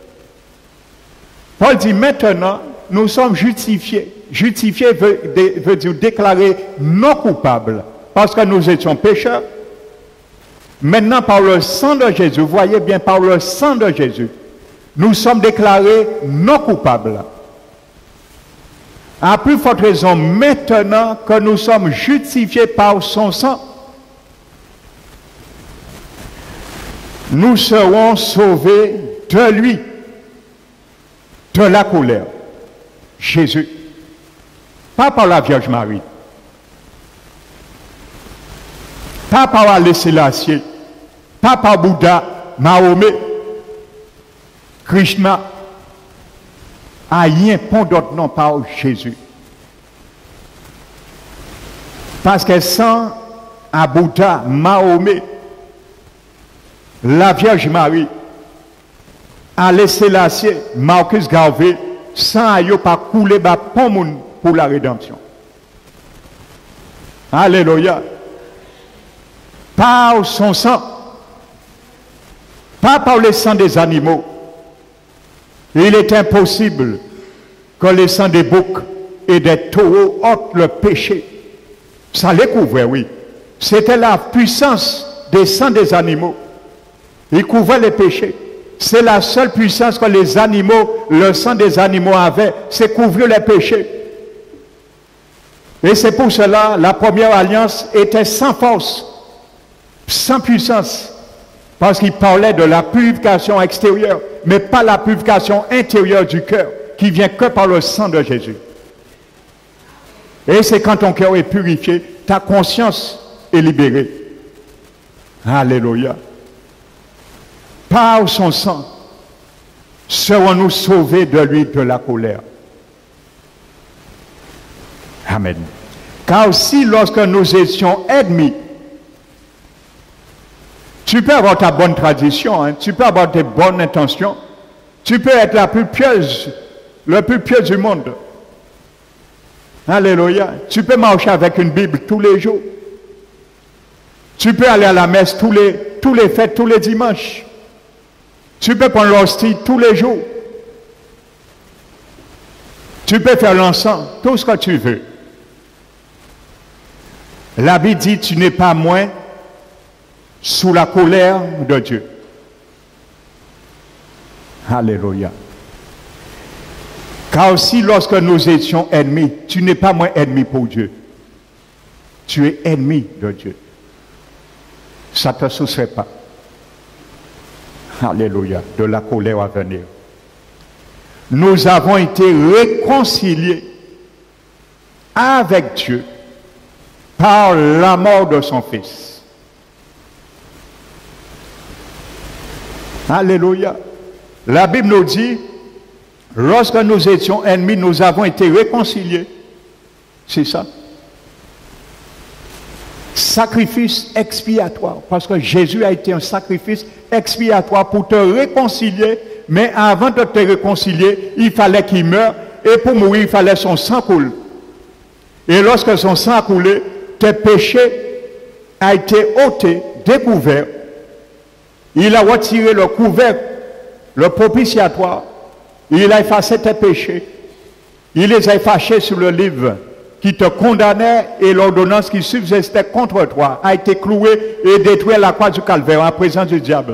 Paul dit maintenant, nous sommes justifiés. Justifiés veut, veut dire déclarer non coupables, parce que nous étions pécheurs. Maintenant, par le sang de Jésus, vous voyez bien, par le sang de Jésus, nous sommes déclarés non coupables. À plus forte raison, maintenant que nous sommes justifiés par son sang, nous serons sauvés de lui, de la colère. Jésus. Pas par la Vierge Marie. Pas par Haïlé Sélassié. Pas par Bouddha, Mahomet, Krishna. Rien point d'autre nom par Jésus. Parce que sans à Bouddha, Mahomet, la Vierge Marie, Haïlé Sélassié, Marcus Garvey, sans ayo pas couler bas pour la rédemption. Alléluia. Par son sang, pas par le sang des animaux. Il est impossible que le sang des boucs et des taureaux ôtent le péché. Ça les couvrait, oui. C'était la puissance des sangs des animaux. Il couvrait les péchés. C'est la seule puissance que les animaux, le sang des animaux avait, c'est couvrir les péchés. Et c'est pour cela la première alliance était sans force, sans puissance, parce qu'il parlait de la purification extérieure, mais pas la purification intérieure du cœur, qui vient que par le sang de Jésus. Et c'est quand ton cœur est purifié, ta conscience est libérée. Alléluia. Par son sang, serons-nous sauvés de lui, de la colère. Amen. Car si lorsque nous étions ennemis, tu peux avoir ta bonne tradition, hein, tu peux avoir tes bonnes intentions, tu peux être la plus pieuse, le plus pieux du monde. Alléluia. Tu peux marcher avec une Bible tous les jours. Tu peux aller à la messe tous les, tous les fêtes, tous les dimanches. Tu peux prendre l'hostie tous les jours. Tu peux faire l'encens, tout ce que tu veux. La Bible dit, tu n'es pas moins sous la colère de Dieu. Alléluia. Car aussi lorsque nous étions ennemis, tu n'es pas moins ennemi pour Dieu. Tu es ennemi de Dieu. Ça ne te soucie pas. Alléluia, de la colère à venir. Nous avons été réconciliés avec Dieu par la mort de son Fils. Alléluia. La Bible nous dit, lorsque nous étions ennemis, nous avons été réconciliés. C'est ça. Sacrifice expiatoire, parce que Jésus a été un sacrifice expiatoire pour te réconcilier, mais avant de te réconcilier, il fallait qu'il meure, et pour mourir, il fallait son sang coule. Et lorsque son sang a coulé, tes péchés a été ôté, découvert. Il a retiré le couvercle, le propitiatoire, il a effacé tes péchés, il les a effacés sur le livre qui te condamnait, et l'ordonnance qui subsistait contre toi a été clouée et détruite à la croix du calvaire en présence du diable.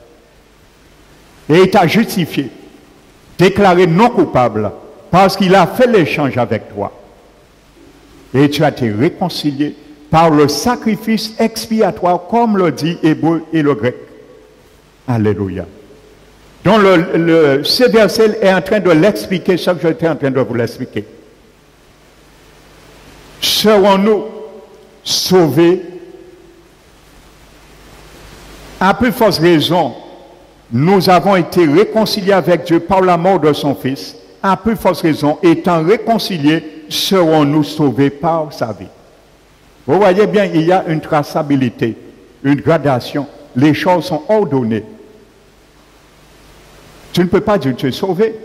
Et il t'a justifié, déclaré non coupable, parce qu'il a fait l'échange avec toi. Et tu as été réconcilié par le sacrifice expiatoire, comme le dit Hébreu et le grec. Alléluia. Donc le, le, ce verset est en train de l'expliquer, ce que j'étais en train de vous l'expliquer. serons-nous sauvés? À plus forte raison, nous avons été réconciliés avec Dieu par la mort de son Fils. À plus forte raison, étant réconciliés, serons-nous sauvés par sa vie. Vous voyez bien, il y a une traçabilité, une gradation. Les choses sont ordonnées. Tu ne peux pas dire que tu es sauvé.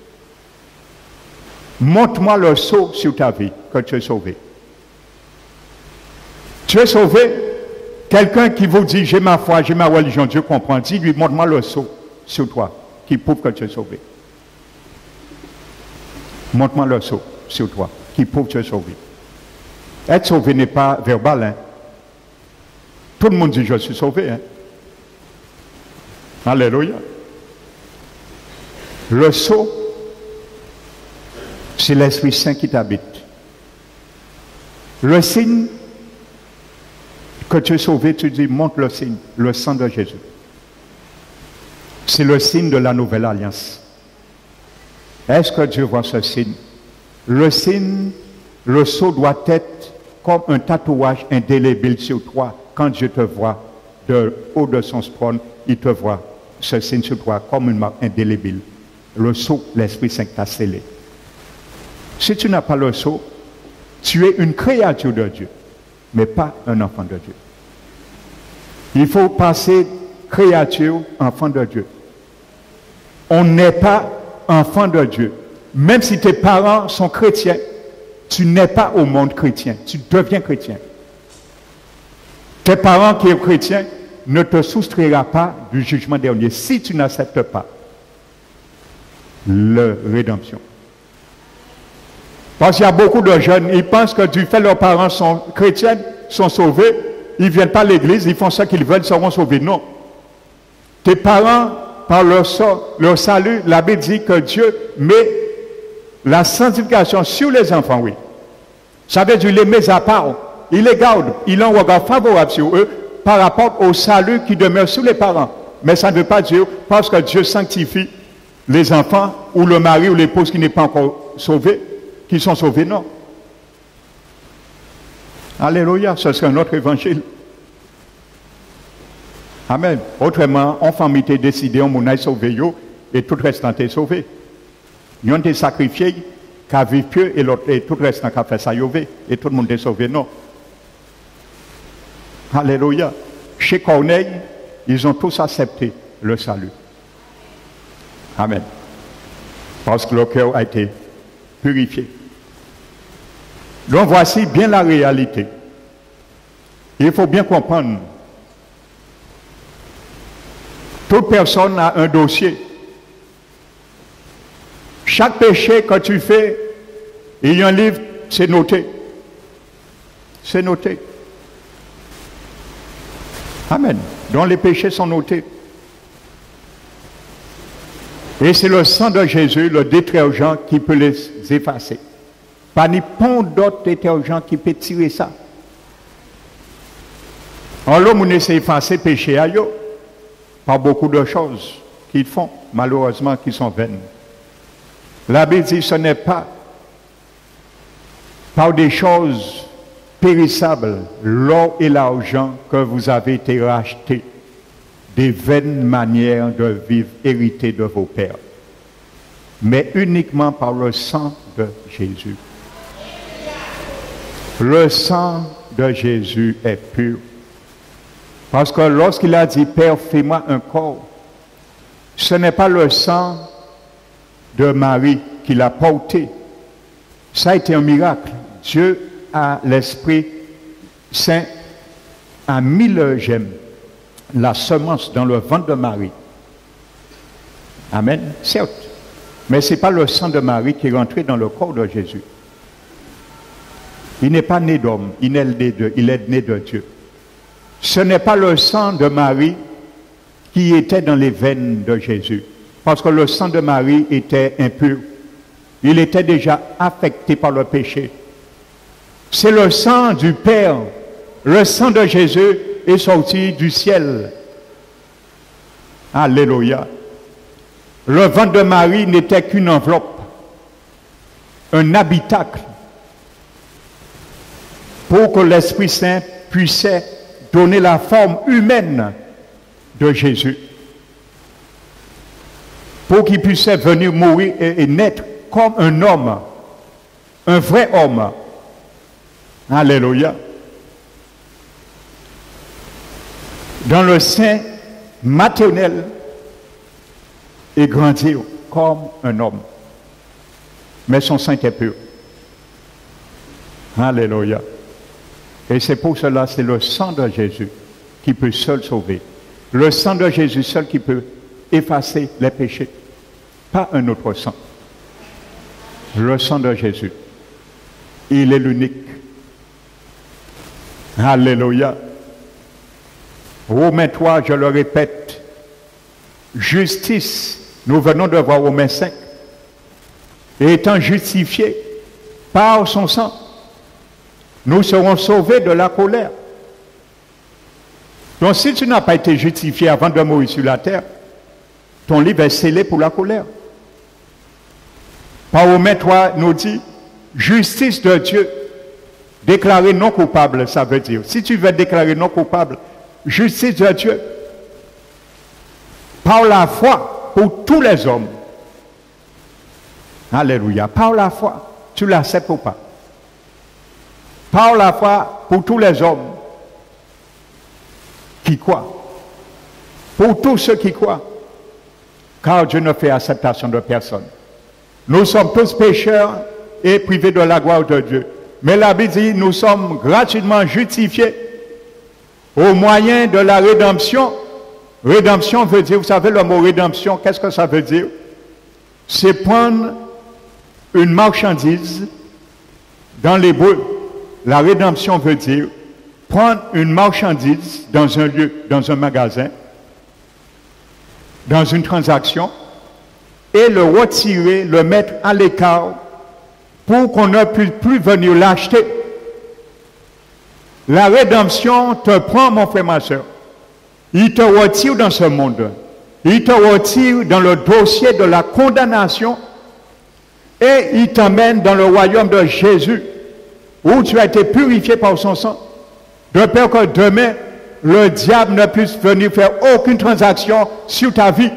Montre-moi le sceau sur ta vie que tu es sauvé. Tu es sauvé. Quelqu'un qui vous dit, j'ai ma foi, j'ai ma religion, Dieu comprend. Dis-lui, montre-moi le sceau sur toi qui prouve que tu es sauvé. Montre-moi le sceau sur toi qui prouve que tu es sauvé. Être sauvé n'est pas verbal. Hein? Tout le monde dit, je suis sauvé. Hein? Alléluia. Le sceau, c'est l'Esprit Saint qui t'habite. Le signe que tu es sauvé, tu dis, montre le signe, le sang de Jésus. C'est le signe de la nouvelle alliance. Est-ce que Dieu voit ce signe? Le signe, le sceau doit être comme un tatouage indélébile sur toi. Quand Dieu te voit de haut de son trône, il te voit ce signe sur toi comme une marque indélébile. Le sceau, l'Esprit Saint t'a scellé. Si tu n'as pas le sceau, tu es une créature de Dieu, mais pas un enfant de Dieu. Il faut passer créature, enfant de Dieu. On n'est pas enfant de Dieu. Même si tes parents sont chrétiens, tu n'es pas au monde chrétien, tu deviens chrétien. Tes parents qui sont chrétiens ne te soustraira pas du jugement dernier si tu n'acceptes pas la rédemption. Parce qu'il y a beaucoup de jeunes, ils pensent que du fait que leurs parents sont chrétiens, sont sauvés, ils ne viennent pas à l'église, ils font ce qu'ils veulent, ils seront sauvés. Non. Tes parents, par leur, leur salut, la Bible dit que Dieu met la sanctification sur les enfants, oui. Ça veut dire qu'il les met à part, il les garde, il a un regard favorable sur eux par rapport au salut qui demeure sur les parents. Mais ça ne veut pas dire parce que Dieu sanctifie les enfants ou le mari ou l'épouse qui n'est pas encore sauvé, qui sont sauvés, non. Alléluia, ce serait un autre évangile. Amen. Autrement, en famille, tu décidé, on a sauvé, et tout le restant est sauvé. Ils ont été sacrifiés, qu'à vivre pieux, et, et tout le restant qui a fait ça, et tout le monde est sauvé, non. Alléluia. Chez Corneille, ils ont tous accepté le salut. Amen. Parce que le cœur a été purifié. Donc voici bien la réalité. Il faut bien comprendre. Toute personne a un dossier. Chaque péché que tu fais, il y a un livre, c'est noté. C'est noté. Amen. Donc les péchés sont notés. Et c'est le sang de Jésus, le détergent, qui peut les effacer. Pas ni pont d'autres détergents qui peut tirer ça. En l'homme, on essaie d'effacer le péché à eux, par beaucoup de choses qu'ils font, malheureusement, qui sont vaines. La Bible dit, ce n'est pas par des choses périssables, l'or et l'argent, que vous avez été rachetés des vaines manières de vivre héritées de vos pères, mais uniquement par le sang de Jésus. Le sang de Jésus est pur. Parce que lorsqu'il a dit, Père, fais-moi un corps, ce n'est pas le sang de Marie qu'il a porté. Ça a été un miracle. Dieu a l'Esprit Saint a mis le germe, la semence dans le ventre de Marie. Amen. Certes. Mais ce n'est pas le sang de Marie qui est rentré dans le corps de Jésus. Il n'est pas né d'homme, il est né de, il est né de Dieu. Ce n'est pas le sang de Marie qui était dans les veines de Jésus. Parce que le sang de Marie était impur. Il était déjà affecté par le péché. C'est le sang du Père. Le sang de Jésus est sorti du ciel. Alléluia. Le ventre de Marie n'était qu'une enveloppe, un habitacle. pour que l'Esprit Saint puisse donner la forme humaine de Jésus, pour qu'il puisse venir mourir et, et naître comme un homme, un vrai homme. Alléluia. Dans le sein maternel et grandir comme un homme. Mais son sein est pur. Alléluia. Et c'est pour cela, c'est le sang de Jésus qui peut seul sauver. Le sang de Jésus seul qui peut effacer les péchés. Pas un autre sang. Le sang de Jésus. Il est l'unique. Alléluia. Romains trois, je le répète, justice, nous venons de voir Romains cinq, et étant justifiés par son sang, nous serons sauvés de la colère. Donc si tu n'as pas été justifié avant de mourir sur la terre, ton livre est scellé pour la colère. Par Romains trois nous dit, justice de Dieu, déclaré non coupable, ça veut dire, si tu veux déclarer non coupable, justice de Dieu, par la foi pour tous les hommes. Alléluia. Par la foi, tu l'acceptes ou pas? Par la foi pour tous les hommes qui croient. Pour tous ceux qui croient. Car Dieu ne fait acceptation de personne. Nous sommes tous pécheurs et privés de la gloire de Dieu. Mais la Bible dit, nous sommes gratuitement justifiés au moyen de la rédemption. Rédemption veut dire, vous savez le mot rédemption, qu'est-ce que ça veut dire? C'est prendre une marchandise, dans l'hébreu, la rédemption veut dire prendre une marchandise dans un lieu, dans un magasin, dans une transaction, et le retirer, le mettre à l'écart, pour qu'on ne puisse plus venir l'acheter. La rédemption te prend, mon frère, ma soeur. Il te retire dans ce monde. Il te retire dans le dossier de la condamnation et il t'emmène dans le royaume de Jésus où tu as été purifié par son sang. De peur que demain, le diable ne puisse venir faire aucune transaction sur ta vie.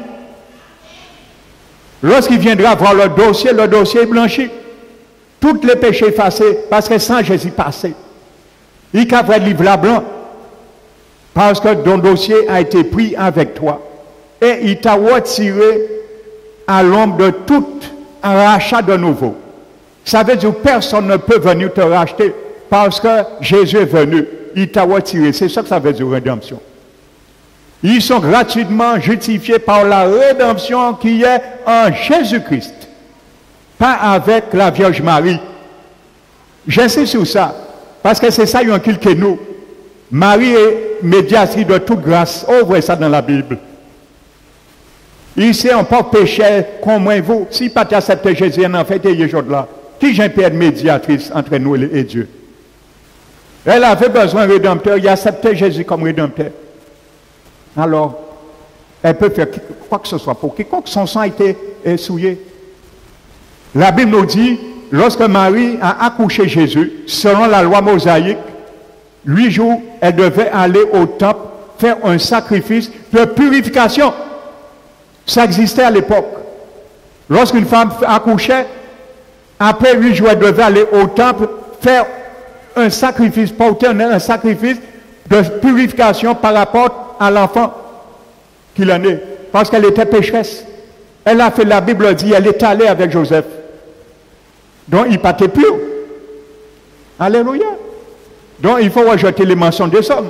Lorsqu'il viendra voir le dossier, le dossier est blanchi. Tous les péchés effacés parce que sans Jésus passé. Il a fait le livre là blanc. Parce que ton dossier a été pris avec toi. Et il t'a retiré à l'ombre de tout un rachat de nouveau. Ça veut dire que personne ne peut venir te racheter parce que Jésus est venu. Il t'a retiré. C'est ça que ça veut dire rédemption. Ils sont gratuitement justifiés par la rédemption qui est en Jésus-Christ. Pas avec la Vierge Marie. J'insiste sur ça. Parce que c'est ça, il y a un culte nous. Marie est médiatrice de toute grâce. Ouvrez ça dans la Bible. Ici, on peut pécher comme vous. Si pas accepté Jésus, en fait, il y a là. Qui j'ai pu être médiatrice entre nous et Dieu? Elle avait besoin de rédempteur. Il a accepté Jésus comme rédempteur. Alors, elle peut faire quoi que ce soit pour quiconque son sang a été souillé. La Bible nous dit, lorsque Marie a accouché Jésus, selon la loi mosaïque, huit jours, elle devait aller au temple faire un sacrifice de purification. Ça existait à l'époque. Lorsqu'une femme accouchait, après huit jours, elle devait aller au temple faire un sacrifice, porter un sacrifice de purification par rapport à l'enfant qu'il en est. Parce qu'elle était pécheresse. Elle a fait, la Bible dit, elle est allée avec Joseph. Donc, il partait pur. Alléluia. Donc, il faut rejeter les mensonges des hommes.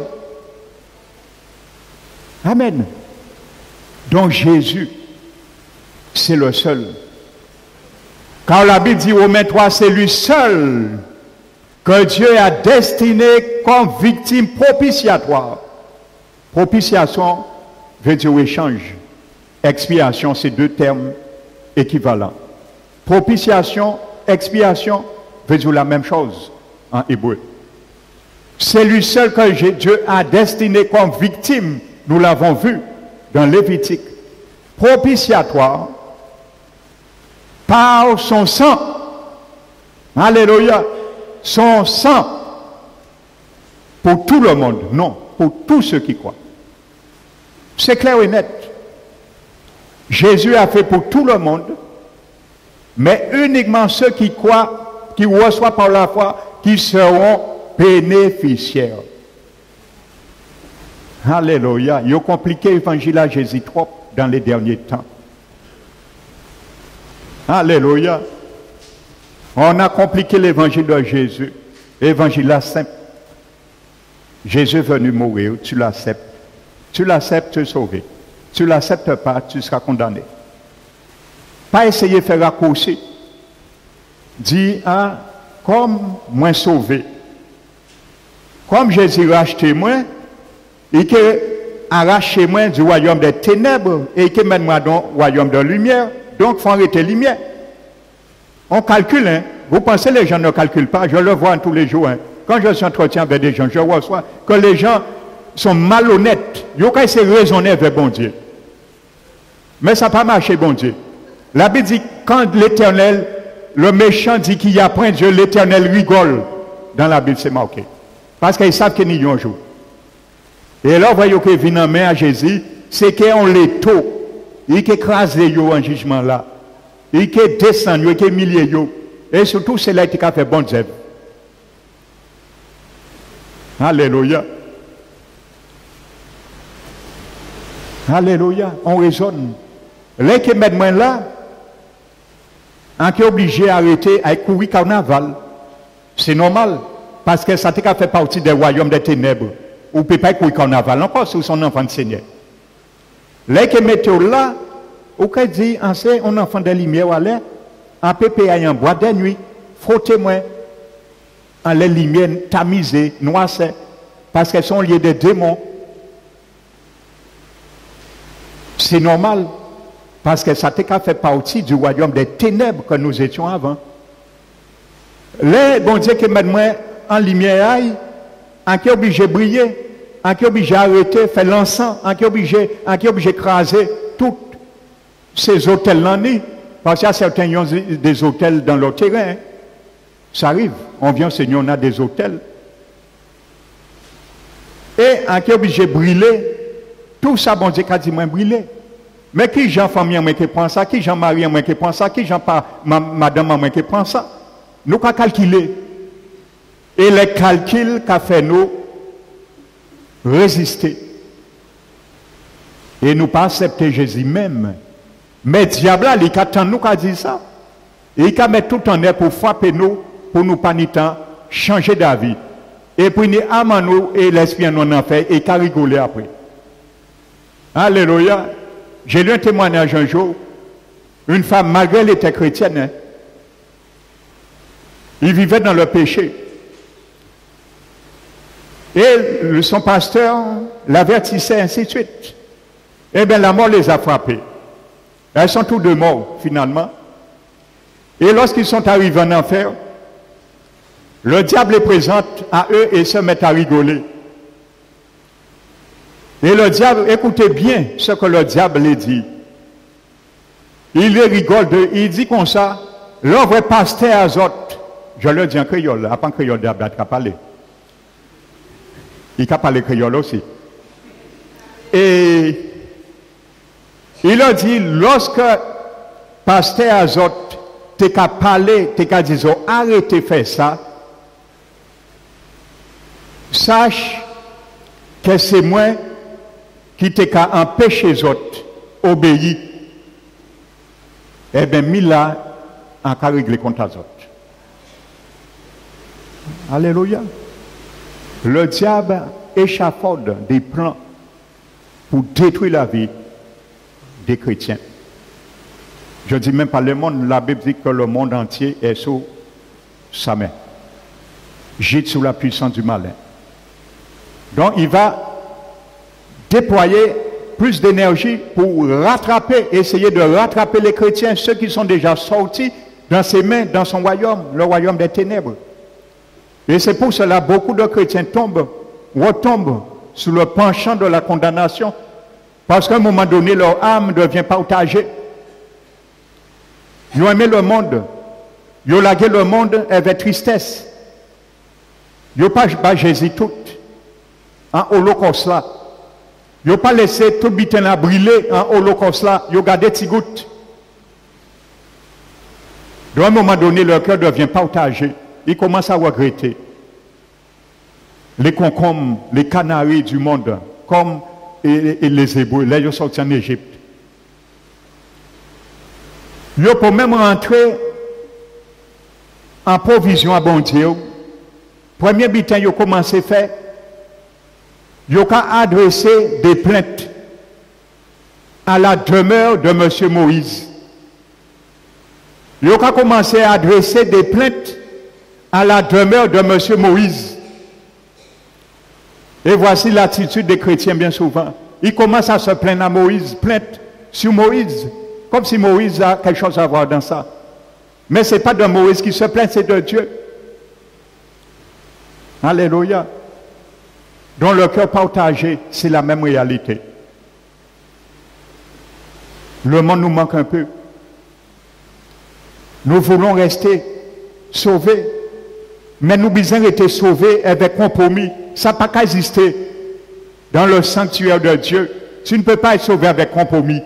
Amen. Donc, Jésus, c'est le seul. Car la Bible dit, Romains trois, c'est lui seul que Dieu a destiné comme victime propitiatoire. Propitiation veut dire échange. Expiation, c'est deux termes équivalents. Propitiation, expiation veut dire la même chose en hébreu. C'est lui seul que Dieu a destiné comme victime, nous l'avons vu dans Lévitique, propitiatoire par son sang. Alléluia. Son sang pour tout le monde. Non, pour tous ceux qui croient. C'est clair et net. Jésus a fait pour tout le monde, mais uniquement ceux qui croient, qui reçoivent par la foi, qui seront bénéficiaires. Alléluia. Il a compliqué l'évangile à Jésus trop dans les derniers temps. Alléluia. On a compliqué l'évangile de Jésus. L'évangile là simple. Jésus est venu mourir, tu l'acceptes. Tu l'acceptes, tu es sauvé. Tu ne l'acceptes pas, tu seras condamné. Pas essayer de faire raccourci. Dis, ah, comme moi sauvé, comme Jésus a racheté moi, et que arraché moi du royaume des ténèbres, et que mène moi dans le royaume de lumière, donc il faut arrêter la lumière. On calcule, hein. Vous pensez que les gens ne calculent pas? Je le vois tous les jours. Hein. Quand je suis entretien avec des gens, je reçois que les gens sont malhonnêtes. Ils ont qu'à essayer de raisonner avec bon Dieu. Mais ça n'a pas marché, bon Dieu. La Bible dit, quand l'Éternel, le méchant dit qu'il y a point Dieu, l'Éternel rigole. Dans la Bible, c'est marqué. Parce qu'ils savent qu'il y a un jour. Et là, vous voyez que vient en main à Jésus, c'est qu'on les tôt. Il écrase les yo en jugement là. Il descend, il humilie yo. Et surtout, c'est là qui a fait bonne œuvre. Alléluia. Alléluia. On raisonne. Les qui mettent moi là, on est obligé d'arrêter à courir carnaval. C'est normal. Parce que ça a fait partie des royaumes des ténèbres. Ou ne peut pas courir carnaval encore sur son enfant de Seigneur. Les qui mettent là, ou qui dit, on un enfant de lumière, allez, en P P A, en bois de nuit, frottez-moi, en les lumières tamisées, noissées, parce qu'elles sont liées des démons. C'est normal, parce que ça a fait partie du royaume des ténèbres que nous étions avant. Les bon Dieu qui mettent moi en lumière, en qui est obligé de briller, en qui est obligé d'arrêter, faire l'encens, en qui est obligé, en qui est obligé d'écraser tous ces hôtels-là, parce qu'il y a certains qui ont des hôtels dans leur terrain. Hein. Ça arrive, on vient enseigner, on a des hôtels. Et en qui est obligé de briller, tout ça, bon Dieu, qu'a dit, moi, briller. Mais qui Jean famille moi qui prend ça, qui Jean Marie moi qui prend ça, qui Jean pas ma, madame moi qui prend ça. Nous qu'à calculer. Et les calculs qu'a fait nous résister. Et nous pas accepter Jésus même. Mais diable là, il attend nous qu'a dit ça. Et il a mis tout en air pour frapper nous, pour nous paniquer, changer d'avis. Et puis nous amener nous et l'esprit en enfer et qu'à rigoler après. Alléluia. J'ai lu un témoignage un jour. Une femme, malgré elle était chrétienne, hein, il vivait dans le péché. Et son pasteur l'avertissait, ainsi de suite. Eh bien, la mort les a frappés. Elles sont tous deux morts, finalement. Et lorsqu'ils sont arrivés en enfer, le diable les présente à eux et se met à rigoler. Et le diable, écoutez bien ce que le diable les dit. Il les rigole, de, il dit comme ça, l'œuvre pasteur Azote, je le dis en créole, après en créole, le diable a parlé. Il a parlé créole aussi. Et il a dit, lorsque pasteur Azote t'es qu'à parler, t'es qu'à dire, arrêtez de faire ça, sache que c'est moi qui t'es qu'à empêcher les autres obéir. Eh bien, Mila a qu'à régler contre les autres. Alléluia. Le diable échafaude des plans pour détruire la vie des chrétiens. Je dis même pas le monde, la Bible dit que le monde entier est sous sa main. Gîte sous la puissance du malin. Donc il va déployer plus d'énergie pour rattraper, essayer de rattraper les chrétiens, ceux qui sont déjà sortis dans ses mains, dans son royaume, le royaume des ténèbres. Et c'est pour cela que beaucoup de chrétiens tombent, retombent sous le penchant de la condamnation, parce qu'à un moment donné, leur âme devient partagée. Ils ont aimé le monde, ils ont lagué le monde avec tristesse. Ils n'ont pas Jésus tout. en holocauste là. Ils n'ont pas laissé tout bitin à brûler en holocauste là. Ils ont gardé des gouttes. À un moment donné, leur cœur devient partagé. Ils commencent à regretter. Les concombres, les canaris du monde, comme et, et les Hébreux, là, ils sont sortis en Égypte. Ils ont même rentrer en provision à bon Dieu. Premier bitin, ils ont commencé à faire. Ils ont adressé des plaintes à la demeure de M. Moïse. Ils ont commencé à adresser des plaintes à la demeure de M. Moïse. Et voici l'attitude des chrétiens bien souvent. Ils commencent à se plaindre à Moïse, plainte sur Moïse, comme si Moïse a quelque chose à voir dans ça. Mais ce n'est pas de Moïse qui se plaint, c'est de Dieu. Alléluia. Dans le cœur partagé, c'est la même réalité. Le monde nous manque un peu. Nous voulons rester sauvés, mais nous besoin été sauvés avec compromis. Ça n'a pas qu'à exister dans le sanctuaire de Dieu. Tu ne peux pas être sauvé avec compromis.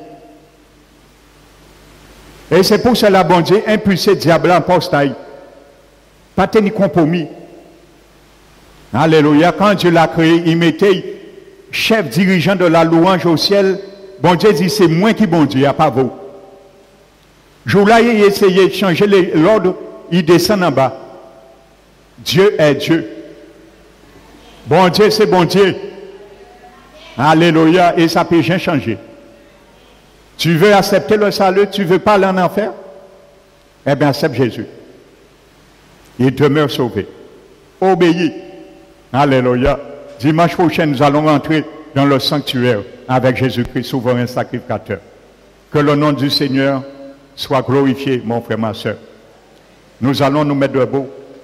Et c'est pour cela, bon Dieu, impulsé diable en postaille. Pas tenir compromis. Alléluia. Quand Dieu l'a créé, il mettait chef dirigeant de la louange au ciel. Bon Dieu dit, c'est moi qui bon Dieu, pas vous. Jour-là, il essayait de changer l'ordre, il descend en bas. Dieu est Dieu. Bon Dieu, c'est bon Dieu. Alléluia. Et ça ne peut rien changer. Tu veux accepter le salut, tu ne veux pas aller en enfer? Eh bien, accepte Jésus. Il demeure sauvé. Obéis. Alléluia. Dimanche prochain, nous allons rentrer dans le sanctuaire avec Jésus-Christ, souverain sacrificateur. Que le nom du Seigneur soit glorifié, mon frère, ma soeur. Nous allons nous mettre debout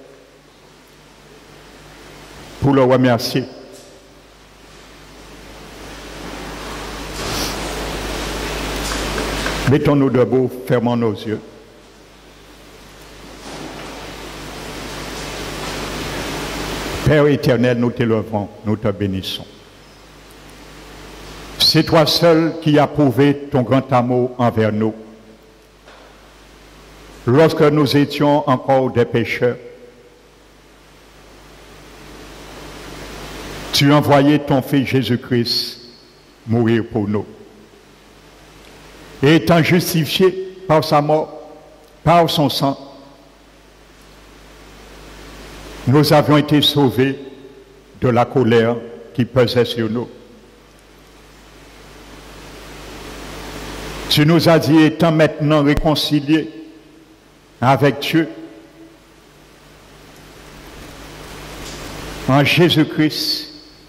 pour le remercier. Mettons-nous debout, fermons nos yeux. Père éternel, nous t'élevons, nous te bénissons. C'est toi seul qui as prouvé ton grand amour envers nous. Lorsque nous étions encore des pécheurs, tu envoyais ton Fils Jésus-Christ mourir pour nous. Et étant justifié par sa mort, par son sang, nous avions été sauvés de la colère qui pesait sur nous. Tu nous as dit, étant maintenant réconciliés avec Dieu, en Jésus-Christ,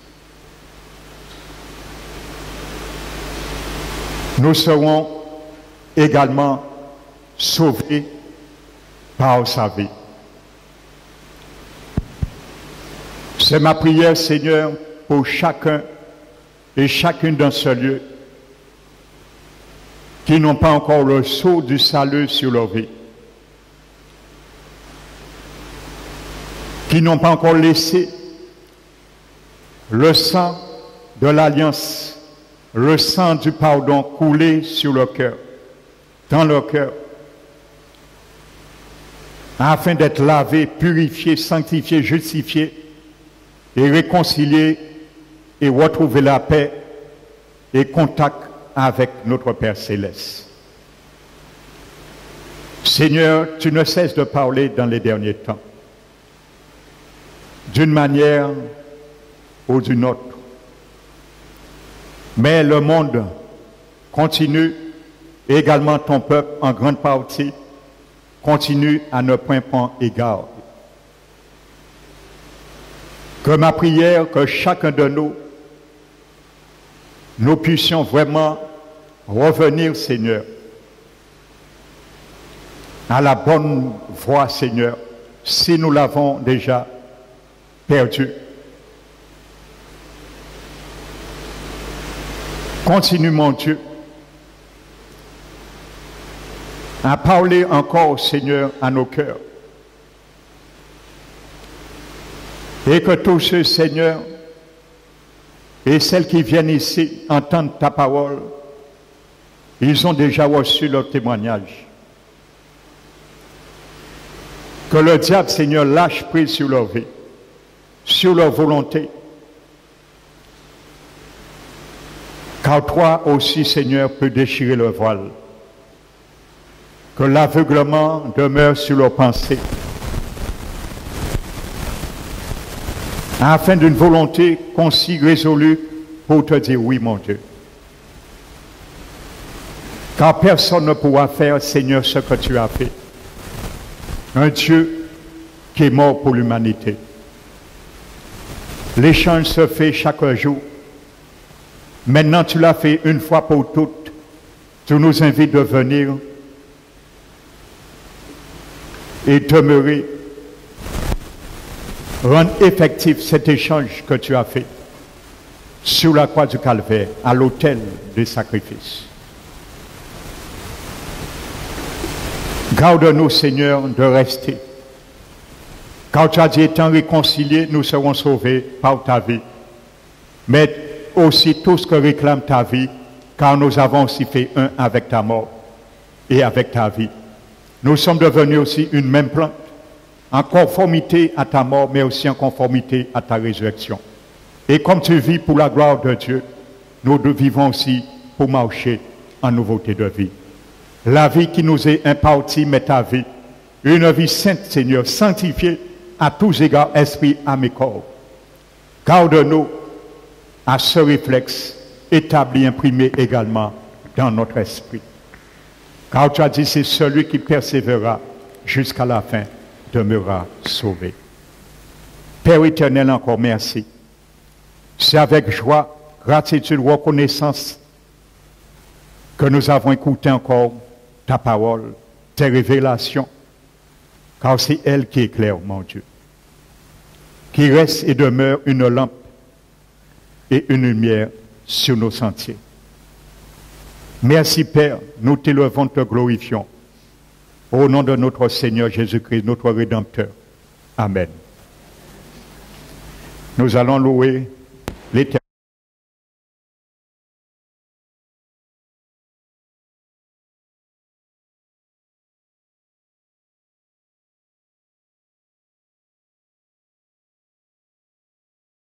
nous serons également sauvés par sa vie. C'est ma prière, Seigneur, pour chacun et chacune dans ce lieu qui n'ont pas encore le sceau du salut sur leur vie, qui n'ont pas encore laissé le sang de l'alliance, le sang du pardon couler sur leur cœur, dans leur cœur, afin d'être lavés, purifiés, sanctifiés, justifiés, et réconcilier et retrouver la paix et contact avec notre Père Céleste. Seigneur, tu ne cesses de parler dans les derniers temps, d'une manière ou d'une autre. Mais le monde continue, et également ton peuple en grande partie, continue à ne point prendre égard. Que ma prière, que chacun de nous, nous puissions vraiment revenir, Seigneur, à la bonne voie, Seigneur, si nous l'avons déjà perdu. Continue, mon Dieu, à parler encore, Seigneur, à nos cœurs. Et que tous ceux, Seigneur, Et celles qui viennent ici entendre ta parole, ils ont déjà reçu leur témoignage. Que le diable, Seigneur, lâche prise sur leur vie, sur leur volonté. Car toi aussi, Seigneur, peux déchirer le voile. Que l'aveuglement demeure sur leurs pensées. Afin d'une volonté concise, résolue, pour te dire oui, mon Dieu. Car personne ne pourra faire, Seigneur, ce que tu as fait. Un Dieu qui est mort pour l'humanité. L'échange se fait chaque jour. Maintenant, tu l'as fait une fois pour toutes. Tu nous invites de venir et demeurer, rendre effectif cet échange que tu as fait sur la croix du Calvaire, à l'autel des sacrifices. Garde-nous, Seigneur, de rester. Quand tu as dit étant réconciliés, nous serons sauvés par ta vie. Mais aussi tout ce que réclame ta vie, car nous avons aussi fait un avec ta mort et avec ta vie. Nous sommes devenus aussi une même plante, en conformité à ta mort, mais aussi en conformité à ta résurrection. Et comme tu vis pour la gloire de Dieu, nous vivons aussi pour marcher en nouveauté de vie. La vie qui nous est impartie, mais ta vie, une vie sainte, Seigneur, sanctifiée à tous égards, esprit, âme et corps. Garde-nous à ce réflexe établi, imprimé également dans notre esprit. Car tu as dit, c'est celui qui persévérera jusqu'à la fin demeurera sauvé. Père éternel, encore merci. C'est avec joie, gratitude, reconnaissance que nous avons écouté encore ta parole, tes révélations, car c'est elle qui éclaire, mon Dieu, qui reste et demeure une lampe et une lumière sur nos sentiers. Merci Père, nous t'élevons, te glorifions. Au nom de notre Seigneur Jésus-Christ, notre Rédempteur. Amen. Nous allons louer l'Éternel.